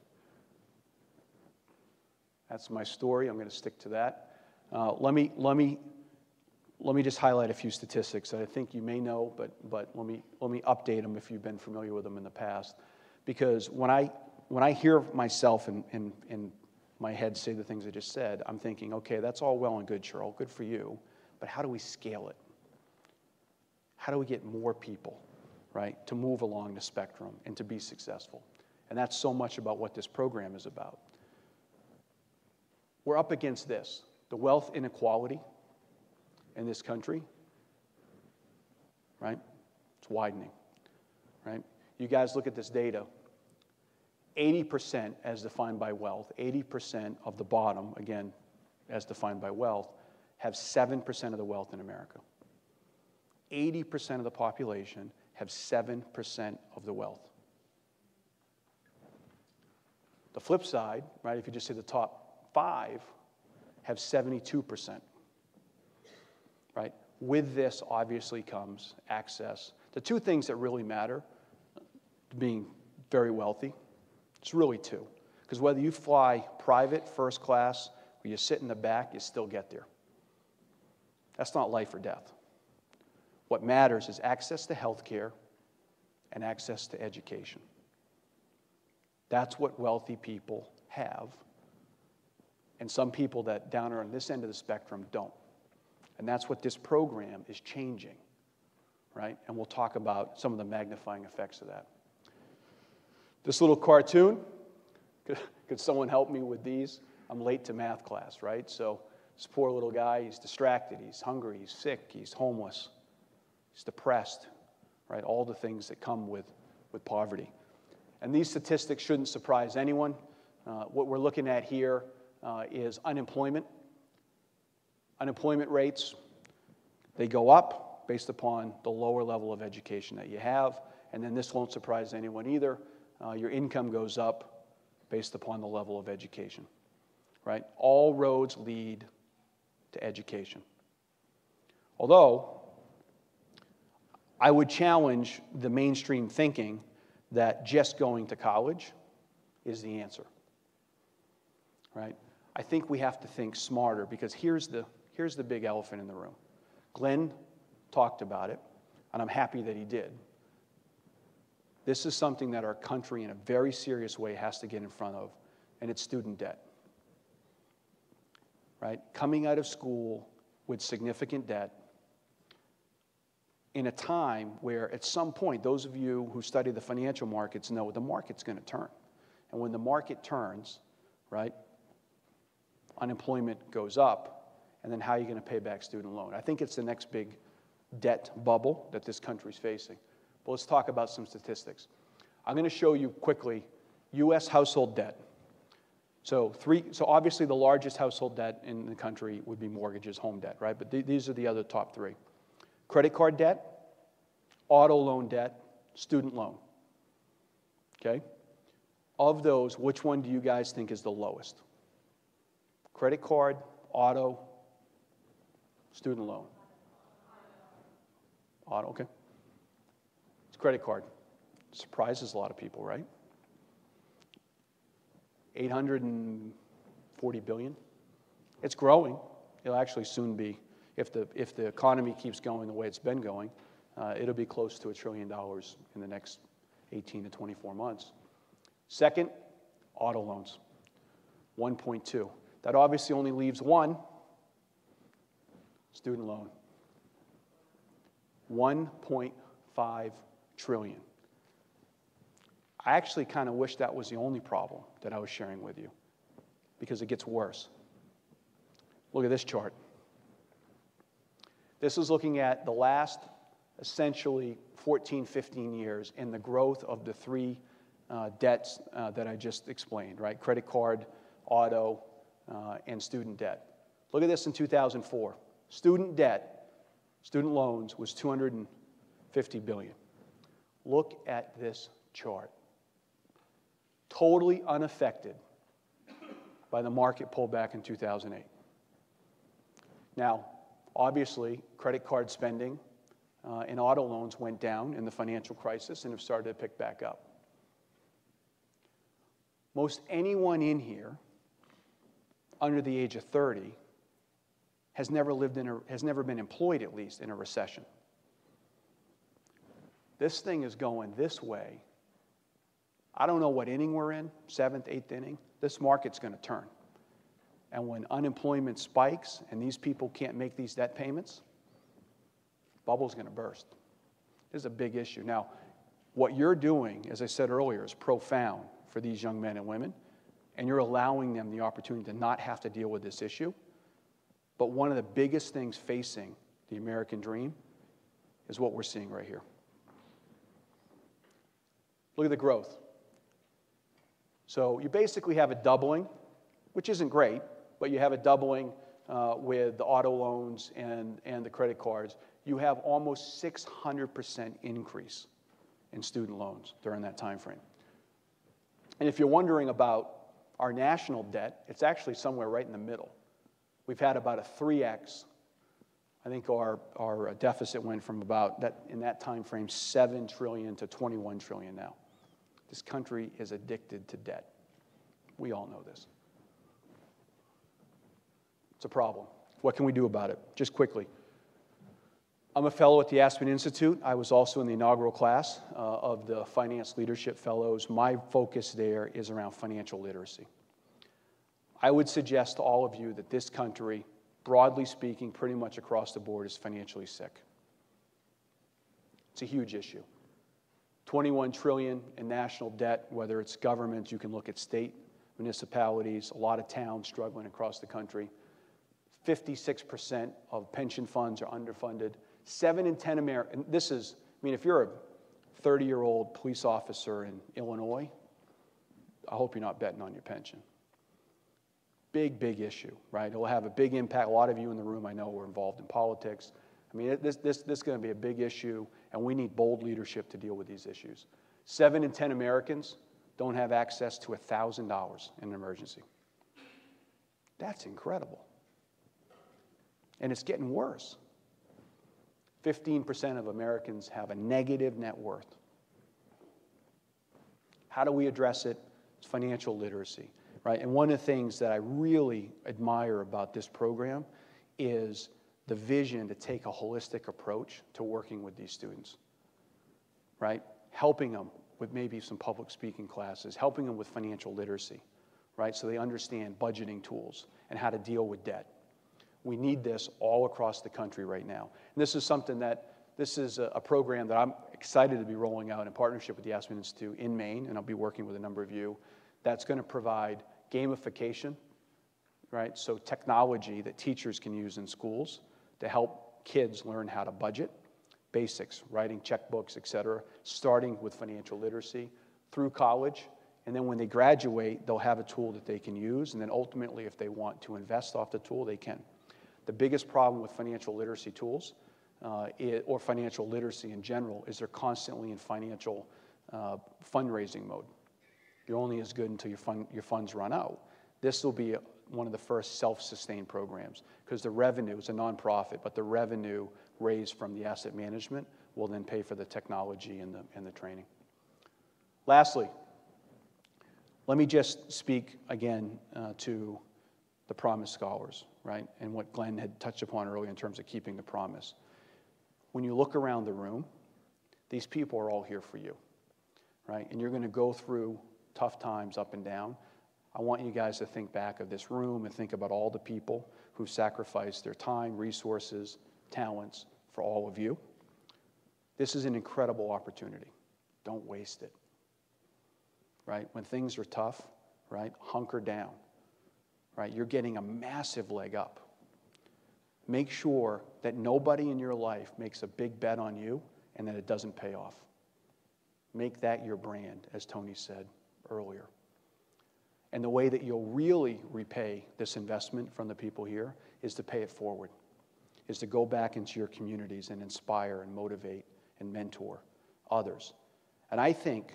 that's my story. I'm going to stick to that. Uh, let me let me let me just highlight a few statistics that I think you may know, but but let me let me update them if you've been familiar with them in the past. Because when I when I hear myself in in, in my head say the things I just said, I'm thinking, okay, that's all well and good, Shirl, good for you, but how do we scale it? How do we get more people, right, to move along the spectrum and to be successful? And that's so much about what this program is about. We're up against this, the wealth inequality in this country, right? It's widening, right? You guys look at this data. eighty percent as defined by wealth, eighty percent of the bottom, again, as defined by wealth, have seven percent of the wealth in America. eighty percent of the population have seven percent of the wealth. The flip side, right, if you just say the top five, have seventy-two percent, right? With this, obviously, comes access. The two things that really matter to being very wealthy, it's really two. Because whether you fly private, first class, or you sit in the back, you still get there. That's not life or death. What matters is access to health care and access to education. That's what wealthy people have. And some people that down on this end of the spectrum don't. And that's what this program is changing, right? And we'll talk about some of the magnifying effects of that. This little cartoon, could, could someone help me with these? I'm late to math class, right? So this poor little guy, he's distracted, he's hungry, he's sick, he's homeless, he's depressed, right? All the things that come with, with poverty. And these statistics shouldn't surprise anyone. Uh, what we're looking at here uh, is unemployment. Unemployment rates, they go up based upon the lower level of education that you have. And then this won't surprise anyone either. Uh, your income goes up based upon the level of education, right? All roads lead to education. Although, I would challenge the mainstream thinking that just going to college is the answer, right? I think we have to think smarter because here's the, here's the big elephant in the room. Glenn talked about it, and I'm happy that he did. This is something that our country in a very serious way has to get in front of, and it's student debt, right? Coming out of school with significant debt in a time where at some point, those of you who study the financial markets know the market's going to turn. And when the market turns, right, unemployment goes up, and then how are you going to pay back student loan? I think it's the next big debt bubble that this country's facing. But let's talk about some statistics. I'm going to show you quickly U S household debt. So, three, so obviously the largest household debt in the country would be mortgages, home debt, right? But th these are the other top three. Credit card debt, auto loan debt, student loan, okay? Of those, which one do you guys think is the lowest? Credit card, auto, student loan. Auto, okay. It's credit card. Surprises a lot of people, right? eight hundred forty billion. It's growing. It'll actually soon be, if the, if the economy keeps going the way it's been going, uh, it'll be close to a trillion dollars in the next eighteen to twenty-four months. Second, auto loans, one point two. That obviously only leaves one, student loan, one point five trillion. I actually kind of wish that was the only problem that I was sharing with you because it gets worse. Look at this chart. This is looking at the last essentially fourteen, fifteen years and the growth of the three uh, debts uh, that I just explained, right? Credit card, auto, uh, and student debt. Look at this in two thousand four. Student debt, student loans was two hundred fifty billion dollars. Look at this chart. Totally unaffected by the market pullback in two thousand eight. Now, obviously, credit card spending uh, and auto loans went down in the financial crisis and have started to pick back up. Most anyone in here under the age of thirty has never lived in a, has never been employed, at least, in a recession. This thing is going this way. I don't know what inning we're in, seventh, eighth inning. This market's going to turn. And when unemployment spikes and these people can't make these debt payments, bubble's going to burst. This is a big issue. Now, what you're doing, as I said earlier, is profound for these young men and women, and you're allowing them the opportunity to not have to deal with this issue. But one of the biggest things facing the American dream is what we're seeing right here. Look at the growth. So you basically have a doubling, which isn't great, but you have a doubling uh, with the auto loans and, and the credit cards, you have almost six hundred percent increase in student loans during that time frame. And if you're wondering about our national debt, it's actually somewhere right in the middle. We've had about a three X. I think our, our deficit went from about, that in that time frame, seven trillion to twenty-one trillion now. This country is addicted to debt. We all know this. It's a problem. What can we do about it? Just quickly. I'm a fellow at the Aspen Institute. I was also in the inaugural class uh, of the Finance Leadership Fellows. My focus there is around financial literacy. I would suggest to all of you that this country, broadly speaking, pretty much across the board, is financially sick. It's a huge issue. twenty-one trillion dollars in national debt, whether it's government, you can look at state, municipalities, a lot of towns struggling across the country. fifty-six percent of pension funds are underfunded. Seven in ten Americans, this is, I mean, if you're a thirty-year-old police officer in Illinois, I hope you're not betting on your pension. Big, big issue, right? It will have a big impact. A lot of you in the room, I know, were involved in politics. I mean, this, this, this is going to be a big issue, and we need bold leadership to deal with these issues. Seven in ten Americans don't have access to one thousand dollars in an emergency. That's incredible. And it's getting worse. fifteen percent of Americans have a negative net worth. How do we address it? It's financial literacy, right? And one of the things that I really admire about this program is the vision to take a holistic approach to working with these students, right? Helping them with maybe some public speaking classes, helping them with financial literacy, right? So they understand budgeting tools and how to deal with debt. We need this all across the country right now. And this is something that, this is a, a program that I'm excited to be rolling out in partnership with the Aspen Institute in Maine, and I'll be working with a number of you, that's going to provide gamification, right? So technology that teachers can use in schools to help kids learn how to budget, basics, writing checkbooks, et cetera, starting with financial literacy through college. And then when they graduate, they'll have a tool that they can use. And then ultimately, if they want to invest off the tool, they can. The biggest problem with financial literacy tools, uh, it, or financial literacy in general, is they're constantly in financial uh, fundraising mode. You're only as good until your, fund, your funds run out. This will be a, one of the first self-sustained programs, because the revenue is a nonprofit, but the revenue raised from the asset management will then pay for the technology and the, and the training. Lastly, let me just speak again uh, to the Promise Scholars, right? And what Glenn had touched upon earlier in terms of keeping the promise. When you look around the room, these people are all here for you, right? And you're going to go through tough times up and down. I want you guys to think back of this room and think about all the people who sacrificed their time, resources, talents for all of you. This is an incredible opportunity. Don't waste it, right? When things are tough, right, hunker down, right? You're getting a massive leg up. Make sure that nobody in your life makes a big bet on you and that it doesn't pay off. Make that your brand, as Tony said earlier. And the way that you'll really repay this investment from the people here is to pay it forward, is to go back into your communities and inspire and motivate and mentor others. And I think,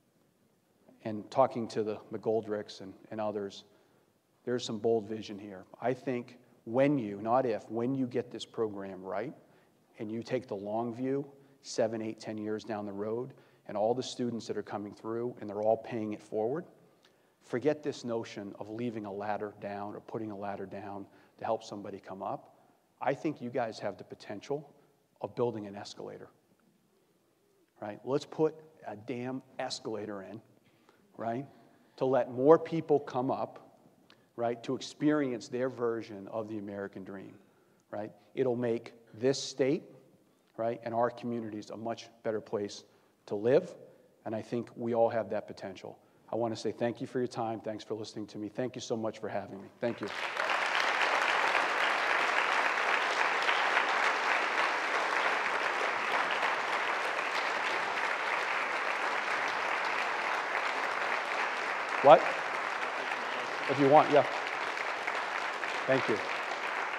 and talking to the McGoldricks and, and others, there's some bold vision here. I think when you, not if, when you get this program right, and you take the long view, seven, eight, ten years down the road, and all the students that are coming through, and they're all paying it forward, forget this notion of leaving a ladder down or putting a ladder down to help somebody come up. I think you guys have the potential of building an escalator, right? Let's put a damn escalator in, right, to let more people come up, right, to experience their version of the American dream, right? It'll make this state, right, and our communities a much better place to live, and I think we all have that potential. I want to say thank you for your time. Thanks for listening to me. Thank you so much for having me. Thank you. What? If you want, yeah. Thank you.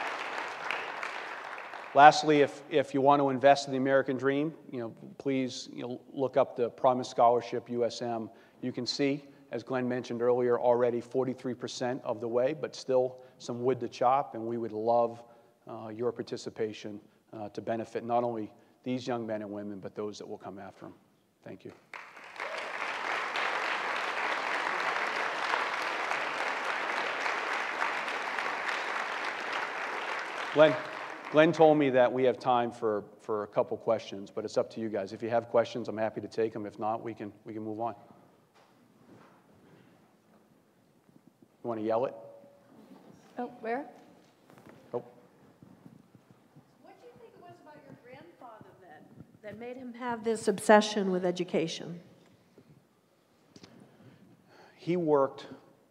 Lastly, if, if you want to invest in the American dream, you know, please you know, look up the Promise Scholarship U S M. You can see, as Glenn mentioned earlier, already forty-three percent of the way, but still some wood to chop, and we would love uh, your participation uh, to benefit not only these young men and women, but those that will come after them. Thank you. Glenn, Glenn told me that we have time for, for a couple questions, but it's up to you guys. If you have questions, I'm happy to take them. If not, we can, we can move on. You want to yell it? Oh, where? Oh. What do you think it was about your grandfather that, that made him have this obsession with education? He worked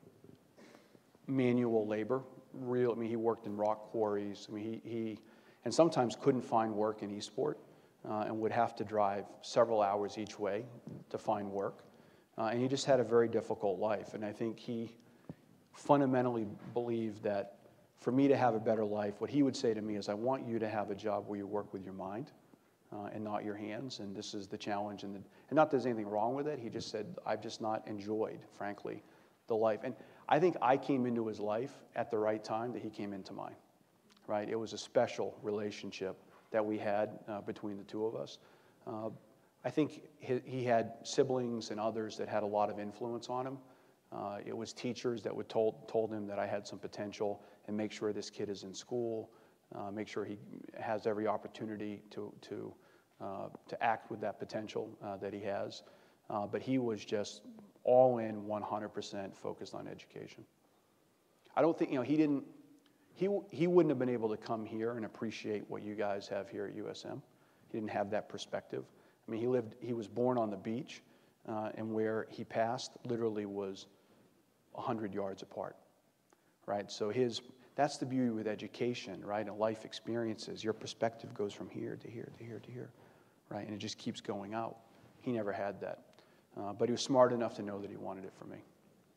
manual labor. Real, I mean, he worked in rock quarries. I mean, he, he and sometimes couldn't find work in Eastport uh, and would have to drive several hours each way to find work. Uh, and he just had a very difficult life. And I think he fundamentally believed that for me to have a better life, what he would say to me is, I want you to have a job where you work with your mind uh, and not your hands. And this is the challenge. And, the, and not that there's anything wrong with it. He just said, I've just not enjoyed, frankly, the life. And I think I came into his life at the right time that he came into mine, right? It was a special relationship that we had uh, between the two of us. Uh, I think he, he had siblings and others that had a lot of influence on him. Uh, it was teachers that would told, told him that I had some potential and make sure this kid is in school, uh, make sure he has every opportunity to, to, uh, to act with that potential uh, that he has. Uh, but he was just all in, one hundred percent focused on education. I don't think, you know, he didn't, he, he wouldn't have been able to come here and appreciate what you guys have here at U S M. He didn't have that perspective. I mean, he lived, he was born on the beach, uh, and where he passed literally was one hundred yards apart, right? So his, that's the beauty with education, right, and life experiences. Your perspective goes from here to here to here to here, right, and it just keeps going out. He never had that. Uh, but he was smart enough to know that he wanted it for me.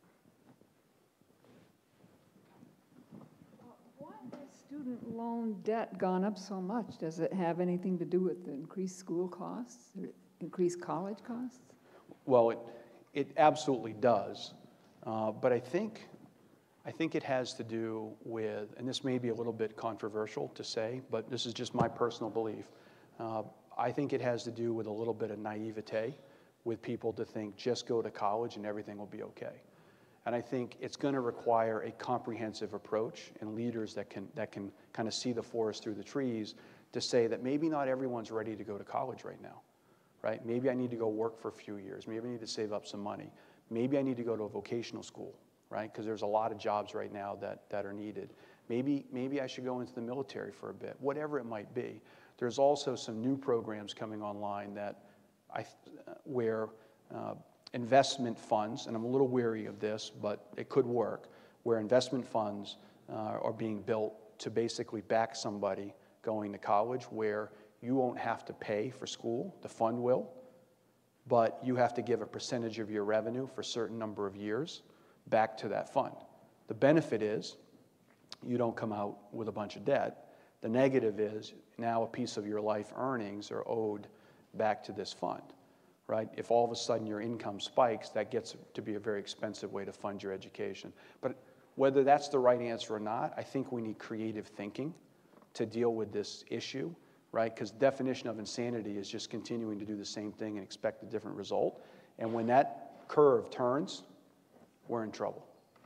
Why has student loan debt gone up so much? Does it have anything to do with the increased school costs, or increased college costs? Well, it, it absolutely does. Uh, but I think, I think it has to do with, and this may be a little bit controversial to say, but this is just my personal belief. Uh, I think it has to do with a little bit of naivete with people to think just go to college and everything will be okay. And I think it's going to require a comprehensive approach and leaders that can, that can kind of see the forest through the trees to say that maybe not everyone's ready to go to college right now, right? Maybe I need to go work for a few years. Maybe I need to save up some money. Maybe I need to go to a vocational school, right? Because there's a lot of jobs right now that, that are needed. Maybe, maybe I should go into the military for a bit, whatever it might be. There's also some new programs coming online that I, where uh, investment funds, and I'm a little weary of this, but it could work, where investment funds uh, are being built to basically back somebody going to college where you won't have to pay for school, the fund will, but you have to give a percentage of your revenue for a certain number of years back to that fund. The benefit is you don't come out with a bunch of debt. The negative is now a piece of your life earnings are owed back to this fund, right? If all of a sudden your income spikes, that gets to be a very expensive way to fund your education. But whether that's the right answer or not, I think we need creative thinking to deal with this issue, right? Because the definition of insanity is just continuing to do the same thing and expect a different result. And when that curve turns, we're in trouble.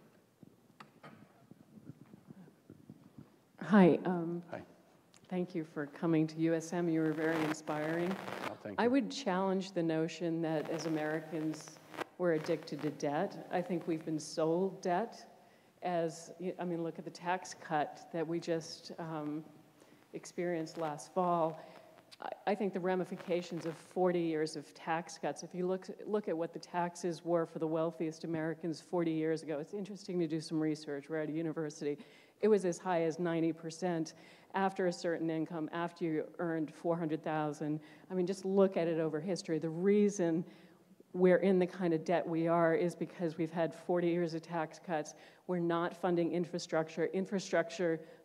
Hi. Um, Hi. Thank you for coming to U S M. You were very inspiring. Oh, thank you. I would challenge the notion that as Americans, we're addicted to debt. I think we've been sold debt as, I mean, look at the tax cut that we just um, experienced last fall. I, I think the ramifications of forty years of tax cuts, if you look, look at what the taxes were for the wealthiest Americans forty years ago, it's interesting to do some research. We're at a university. It was as high as ninety percent after a certain income, after you earned four hundred thousand dollars. I mean, just look at it over history. The reason we're in the kind of debt we are is because we've had forty years of tax cuts. We're not funding infrastructure. Infrastructure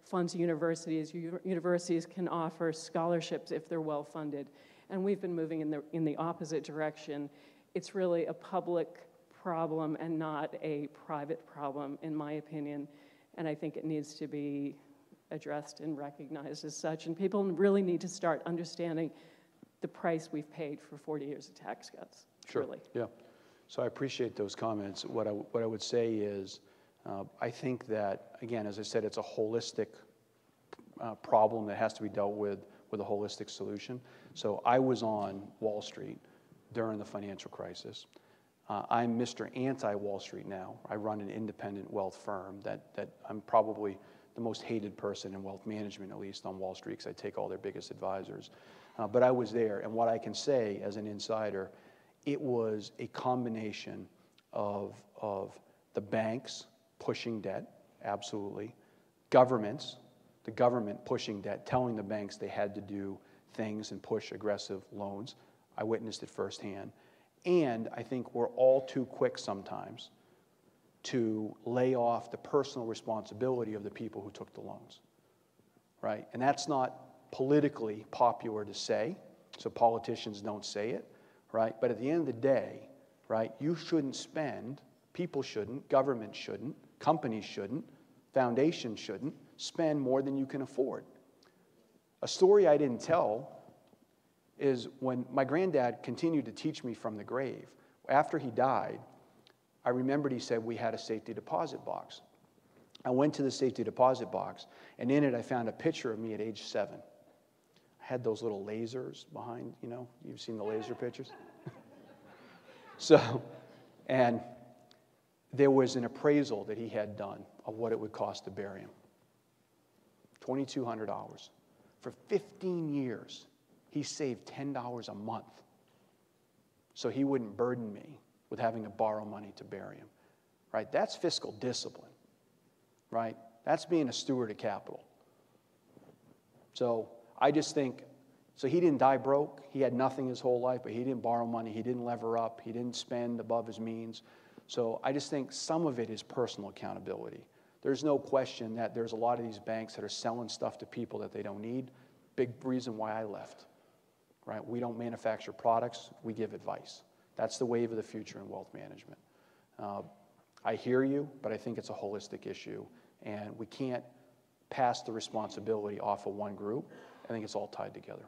funds universities. U- universities can offer scholarships if they're well-funded. And we've been moving in the, in the opposite direction. It's really a public problem and not a private problem, in my opinion. And I think it needs to be addressed and recognized as such. And people really need to start understanding the price we've paid for forty years of tax cuts. Sure. Truly. Yeah. So I appreciate those comments. What I, what I would say is, uh, I think that, again, as I said, it's a holistic uh, problem that has to be dealt with with a holistic solution. So I was on Wall Street during the financial crisis. Uh, I'm Mister Anti-Wall Street now. I run an independent wealth firm that, that I'm probably the most hated person in wealth management, at least on Wall Street, because I take all their biggest advisors. Uh, but I was there, and what I can say as an insider, it was a combination of, of the banks pushing debt, absolutely, governments, the government pushing debt, telling the banks they had to do things and push aggressive loans. I witnessed it firsthand. And I think we're all too quick sometimes to lay off the personal responsibility of the people who took the loans, right? And that's not politically popular to say, so politicians don't say it, right? But at the end of the day, right, you shouldn't spend, people shouldn't, government shouldn't, companies shouldn't, foundations shouldn't spend more than you can afford. A story I didn't tell is when my granddad continued to teach me from the grave. After he died, I remembered he said we had a safety deposit box. I went to the safety deposit box, and in it I found a picture of me at age seven. I had those little lasers behind, you know, you've seen the laser pictures? So, and there was an appraisal that he had done of what it would cost to bury him. twenty-two hundred dollars. For fifteen years, he saved ten dollars a month so he wouldn't burden me with having to borrow money to bury him, right? That's fiscal discipline, right? That's being a steward of capital. So I just think, so he didn't die broke. He had nothing his whole life, but he didn't borrow money. He didn't lever up. He didn't spend above his means. So I just think some of it is personal accountability. There's no question that there's a lot of these banks that are selling stuff to people that they don't need. Big reason why I left, right? We don't manufacture products. We give advice. That's the wave of the future in wealth management. Uh, I hear you, but I think it's a holistic issue, and we can't pass the responsibility off of one group. I think it's all tied together.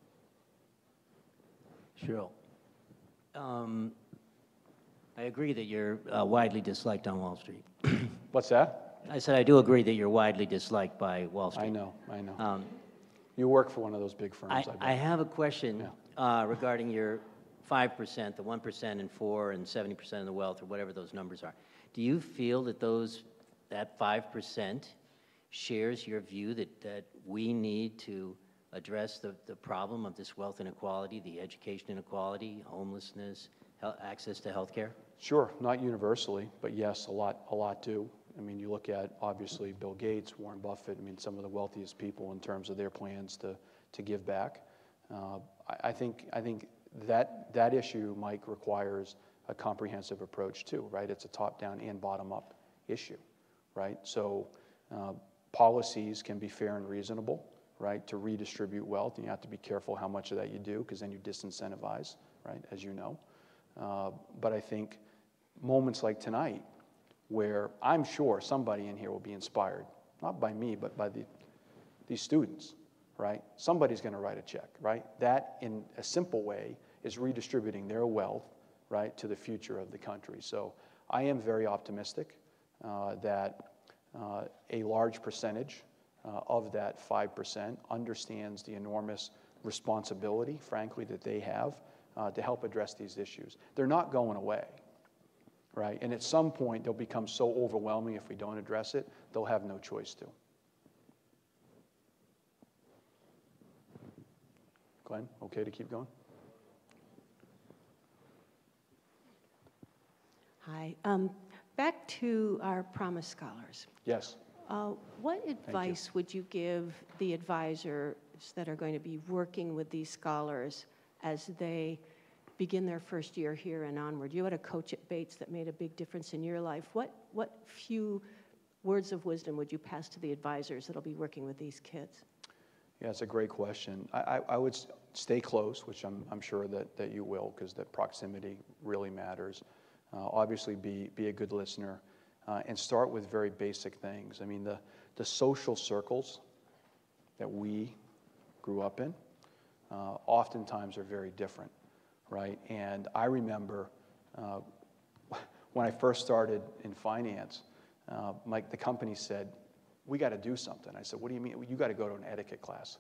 Shirl, um, I agree that you're uh, widely disliked on Wall Street. What's that? I said I do agree that you're widely disliked by Wall Street. I know, I know. Um, you work for one of those big firms, I, I bet. I have a question Yeah. uh, regarding your five percent, the one percent and four and seventy percent of the wealth, or whatever those numbers are. Do you feel that those, that five percent shares your view that, that we need to address the, the problem of this wealth inequality, the education inequality, homelessness, health, access to health care? Sure, not universally, but yes, a lot, a lot do. I mean, you look at, obviously, Bill Gates, Warren Buffett, I mean, some of the wealthiest people in terms of their plans to, to give back. Uh, I, I think, I think that, that issue, Mike, requires a comprehensive approach too, right? It's a top-down and bottom-up issue, right? So uh, policies can be fair and reasonable, right, to redistribute wealth, and you have to be careful how much of that you do, because then you disincentivize, right, as you know. Uh, but I think moments like tonight, where I'm sure somebody in here will be inspired, not by me, but by the, these students, right? Somebody's going to write a check, right? That, in a simple way, is redistributing their wealth, right, to the future of the country. So I am very optimistic uh, that uh, a large percentage uh, of that five percent understands the enormous responsibility, frankly, that they have uh, to help address these issues. They're not going away, right? And at some point, they'll become so overwhelming if we don't address it, they'll have no choice to. Glenn, okay to keep going? Hi. Um, back to our Promise Scholars. Yes. Uh, what advice would you give the advisors that are going to be working with these scholars as they begin their first year here and onward? You had a coach at Bates that made a big difference in your life. What, what few words of wisdom would you pass to the advisors that'll be working with these kids? Yeah, it's a great question. I, I, I would s- stay close, which I'm, I'm sure that, that you will, because that proximity really matters. Uh, obviously, be, be a good listener, uh, and start with very basic things. I mean, the, the social circles that we grew up in uh, oftentimes are very different, right? And I remember uh, when I first started in finance, uh, my, the company said, we got to do something. I said, what do you mean? You got to go to an etiquette class.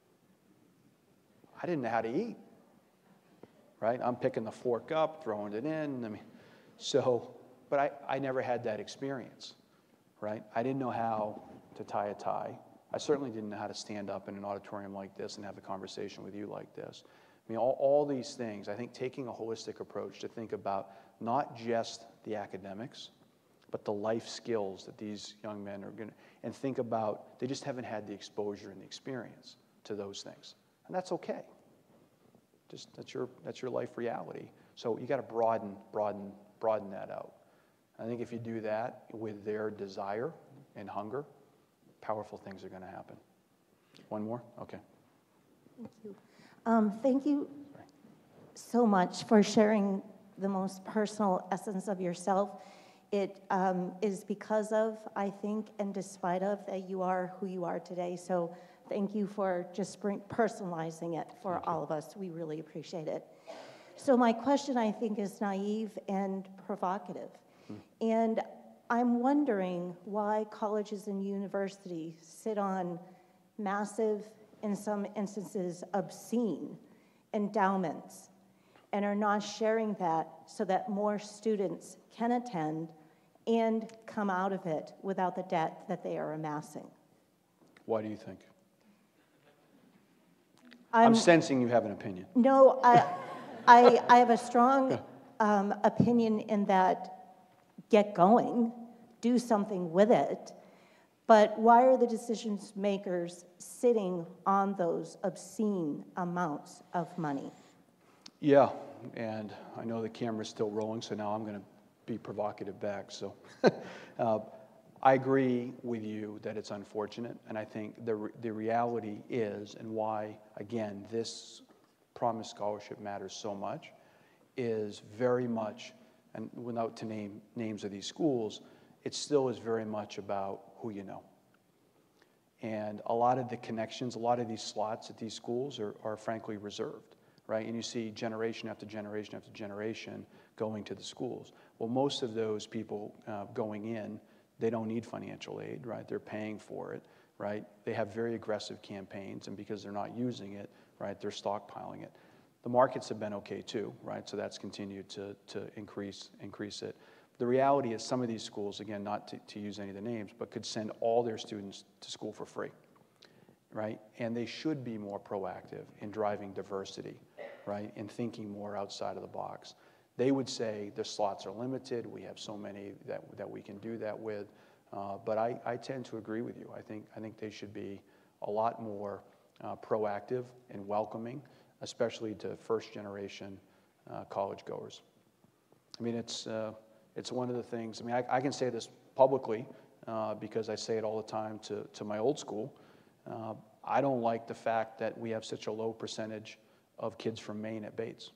I didn't know how to eat, right? I'm picking the fork up, throwing it in. I mean, so, but I, I never had that experience, right? I didn't know how to tie a tie. I certainly didn't know how to stand up in an auditorium like this and have a conversation with you like this. I mean, all, all these things, I think taking a holistic approach to think about not just the academics, but the life skills that these young men are going to, and think about, they just haven't had the exposure and the experience to those things. And that's okay. Just, that's your, that's your life reality. So you got to broaden, broaden, broaden that out. I think if you do that with their desire and hunger, powerful things are going to happen. One more? Okay. Thank you. Um, thank you so much for sharing the most personal essence of yourself. It um, is because of, I think, and despite of, that you are who you are today. So thank you for just bring, personalizing it for all of us. We really appreciate it. So my question, I think, is naive and provocative. Hmm. And I'm wondering why colleges and universities sit on massive, in some instances, obscene endowments and are not sharing that so that more students can attend and come out of it without the debt that they are amassing. Why do you think? I'm, I'm sensing you have an opinion. No, I, I, I have a strong um, opinion in that get going, do something with it, but why are the decision makers sitting on those obscene amounts of money? Yeah, and I know the camera's still rolling, so now I'm going to be provocative back. So uh, I agree with you that it's unfortunate, and I think the, re the reality is, and why, again, this Promise Scholarship matters so much, is very much, and without to name names of these schools, it still is very much about who you know. And a lot of the connections, a lot of these slots at these schools are, are frankly reserved, right? And you see generation after generation after generation going to the schools. Well, most of those people uh, going in, they don't need financial aid, right? They're paying for it, right? They have very aggressive campaigns, and because they're not using it, right, they're stockpiling it. The markets have been okay too, right? So that's continued to, to increase, increase it. The reality is some of these schools, again, not to, to use any of the names, but could send all their students to school for free, right? And they should be more proactive in driving diversity, right? And thinking more outside of the box. They would say the slots are limited, we have so many that, that we can do that with, uh, but I, I tend to agree with you. I think, I think they should be a lot more uh, proactive and welcoming, especially to first generation uh, college goers. I mean, it's, uh, it's one of the things, I mean, I, I can say this publicly uh, because I say it all the time to, to my old school. Uh, I don't like the fact that we have such a low percentage of kids from Maine at Bates.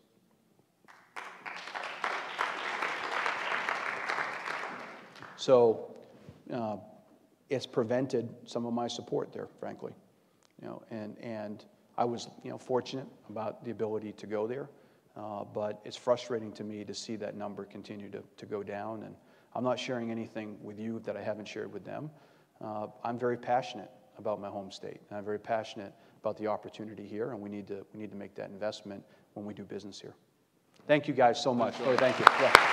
So uh, it's prevented some of my support there, frankly. You know, and, and I was you know, fortunate about the ability to go there, uh, but it's frustrating to me to see that number continue to, to go down. And I'm not sharing anything with you that I haven't shared with them. Uh, I'm very passionate about my home state, and I'm very passionate about the opportunity here, and we need to, we need to make that investment when we do business here. Thank you guys so much. Oh, thank you. Yeah.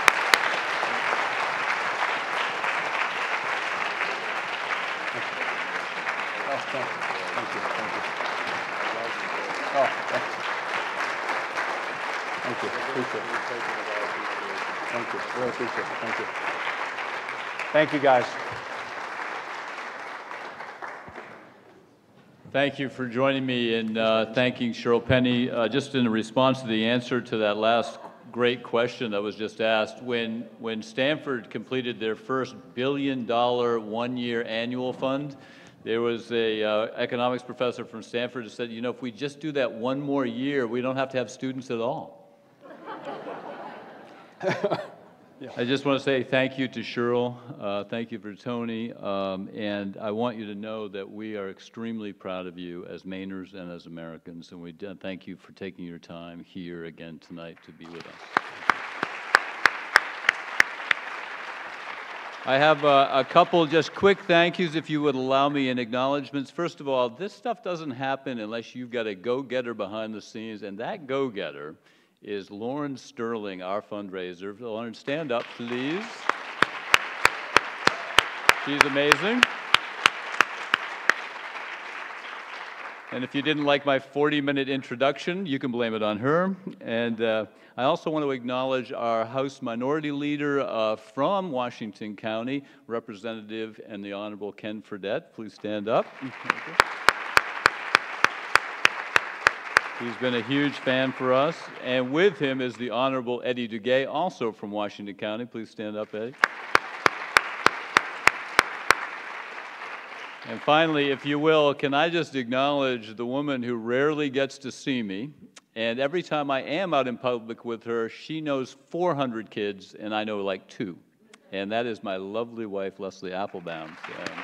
Oh, thank you. Thank you. Thank you. Oh, thank you. Thank you. Appreciate it. Thank you. Really appreciate it. Thank you. Thank you, guys. Thank you for joining me in uh, thanking Shirl Penney. Uh, just in response to the answer to that last great question that was just asked. When, when Stanford completed their first billion dollar one-year annual fund, there was a uh, economics professor from Stanford who said, you know, if we just do that one more year, we don't have to have students at all. Yeah. I just want to say thank you to Shirl, uh, thank you for Tony, um, and I want you to know that we are extremely proud of you as Mainers and as Americans, and we do thank you for taking your time here again tonight to be with us. I have uh, a couple just quick thank yous, if you would allow me, and acknowledgments. First of all, this stuff doesn't happen unless you've got a go-getter behind the scenes, and that go-getter is Lauren Sterling, our fundraiser. Lauren, stand up, please. She's amazing. And if you didn't like my forty minute introduction, you can blame it on her. And uh, I also want to acknowledge our House Minority Leader uh, from Washington County, Representative and the Honorable Ken Fredette. Please stand up. He's been a huge fan for us. And with him is the Honorable Eddie Duguay, also from Washington County. Please stand up, Eddie. And finally, if you will, can I just acknowledge the woman who rarely gets to see me, and every time I am out in public with her, she knows four hundred kids, and I know like two. And that is my lovely wife, Leslie Applebaum. Um,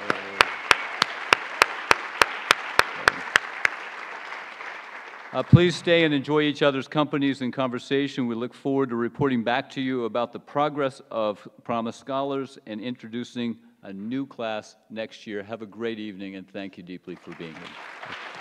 Uh, please stay and enjoy each other's companies and conversation. We look forward to reporting back to you about the progress of Promise Scholars and introducing a new class next year. Have a great evening, and thank you deeply for being here.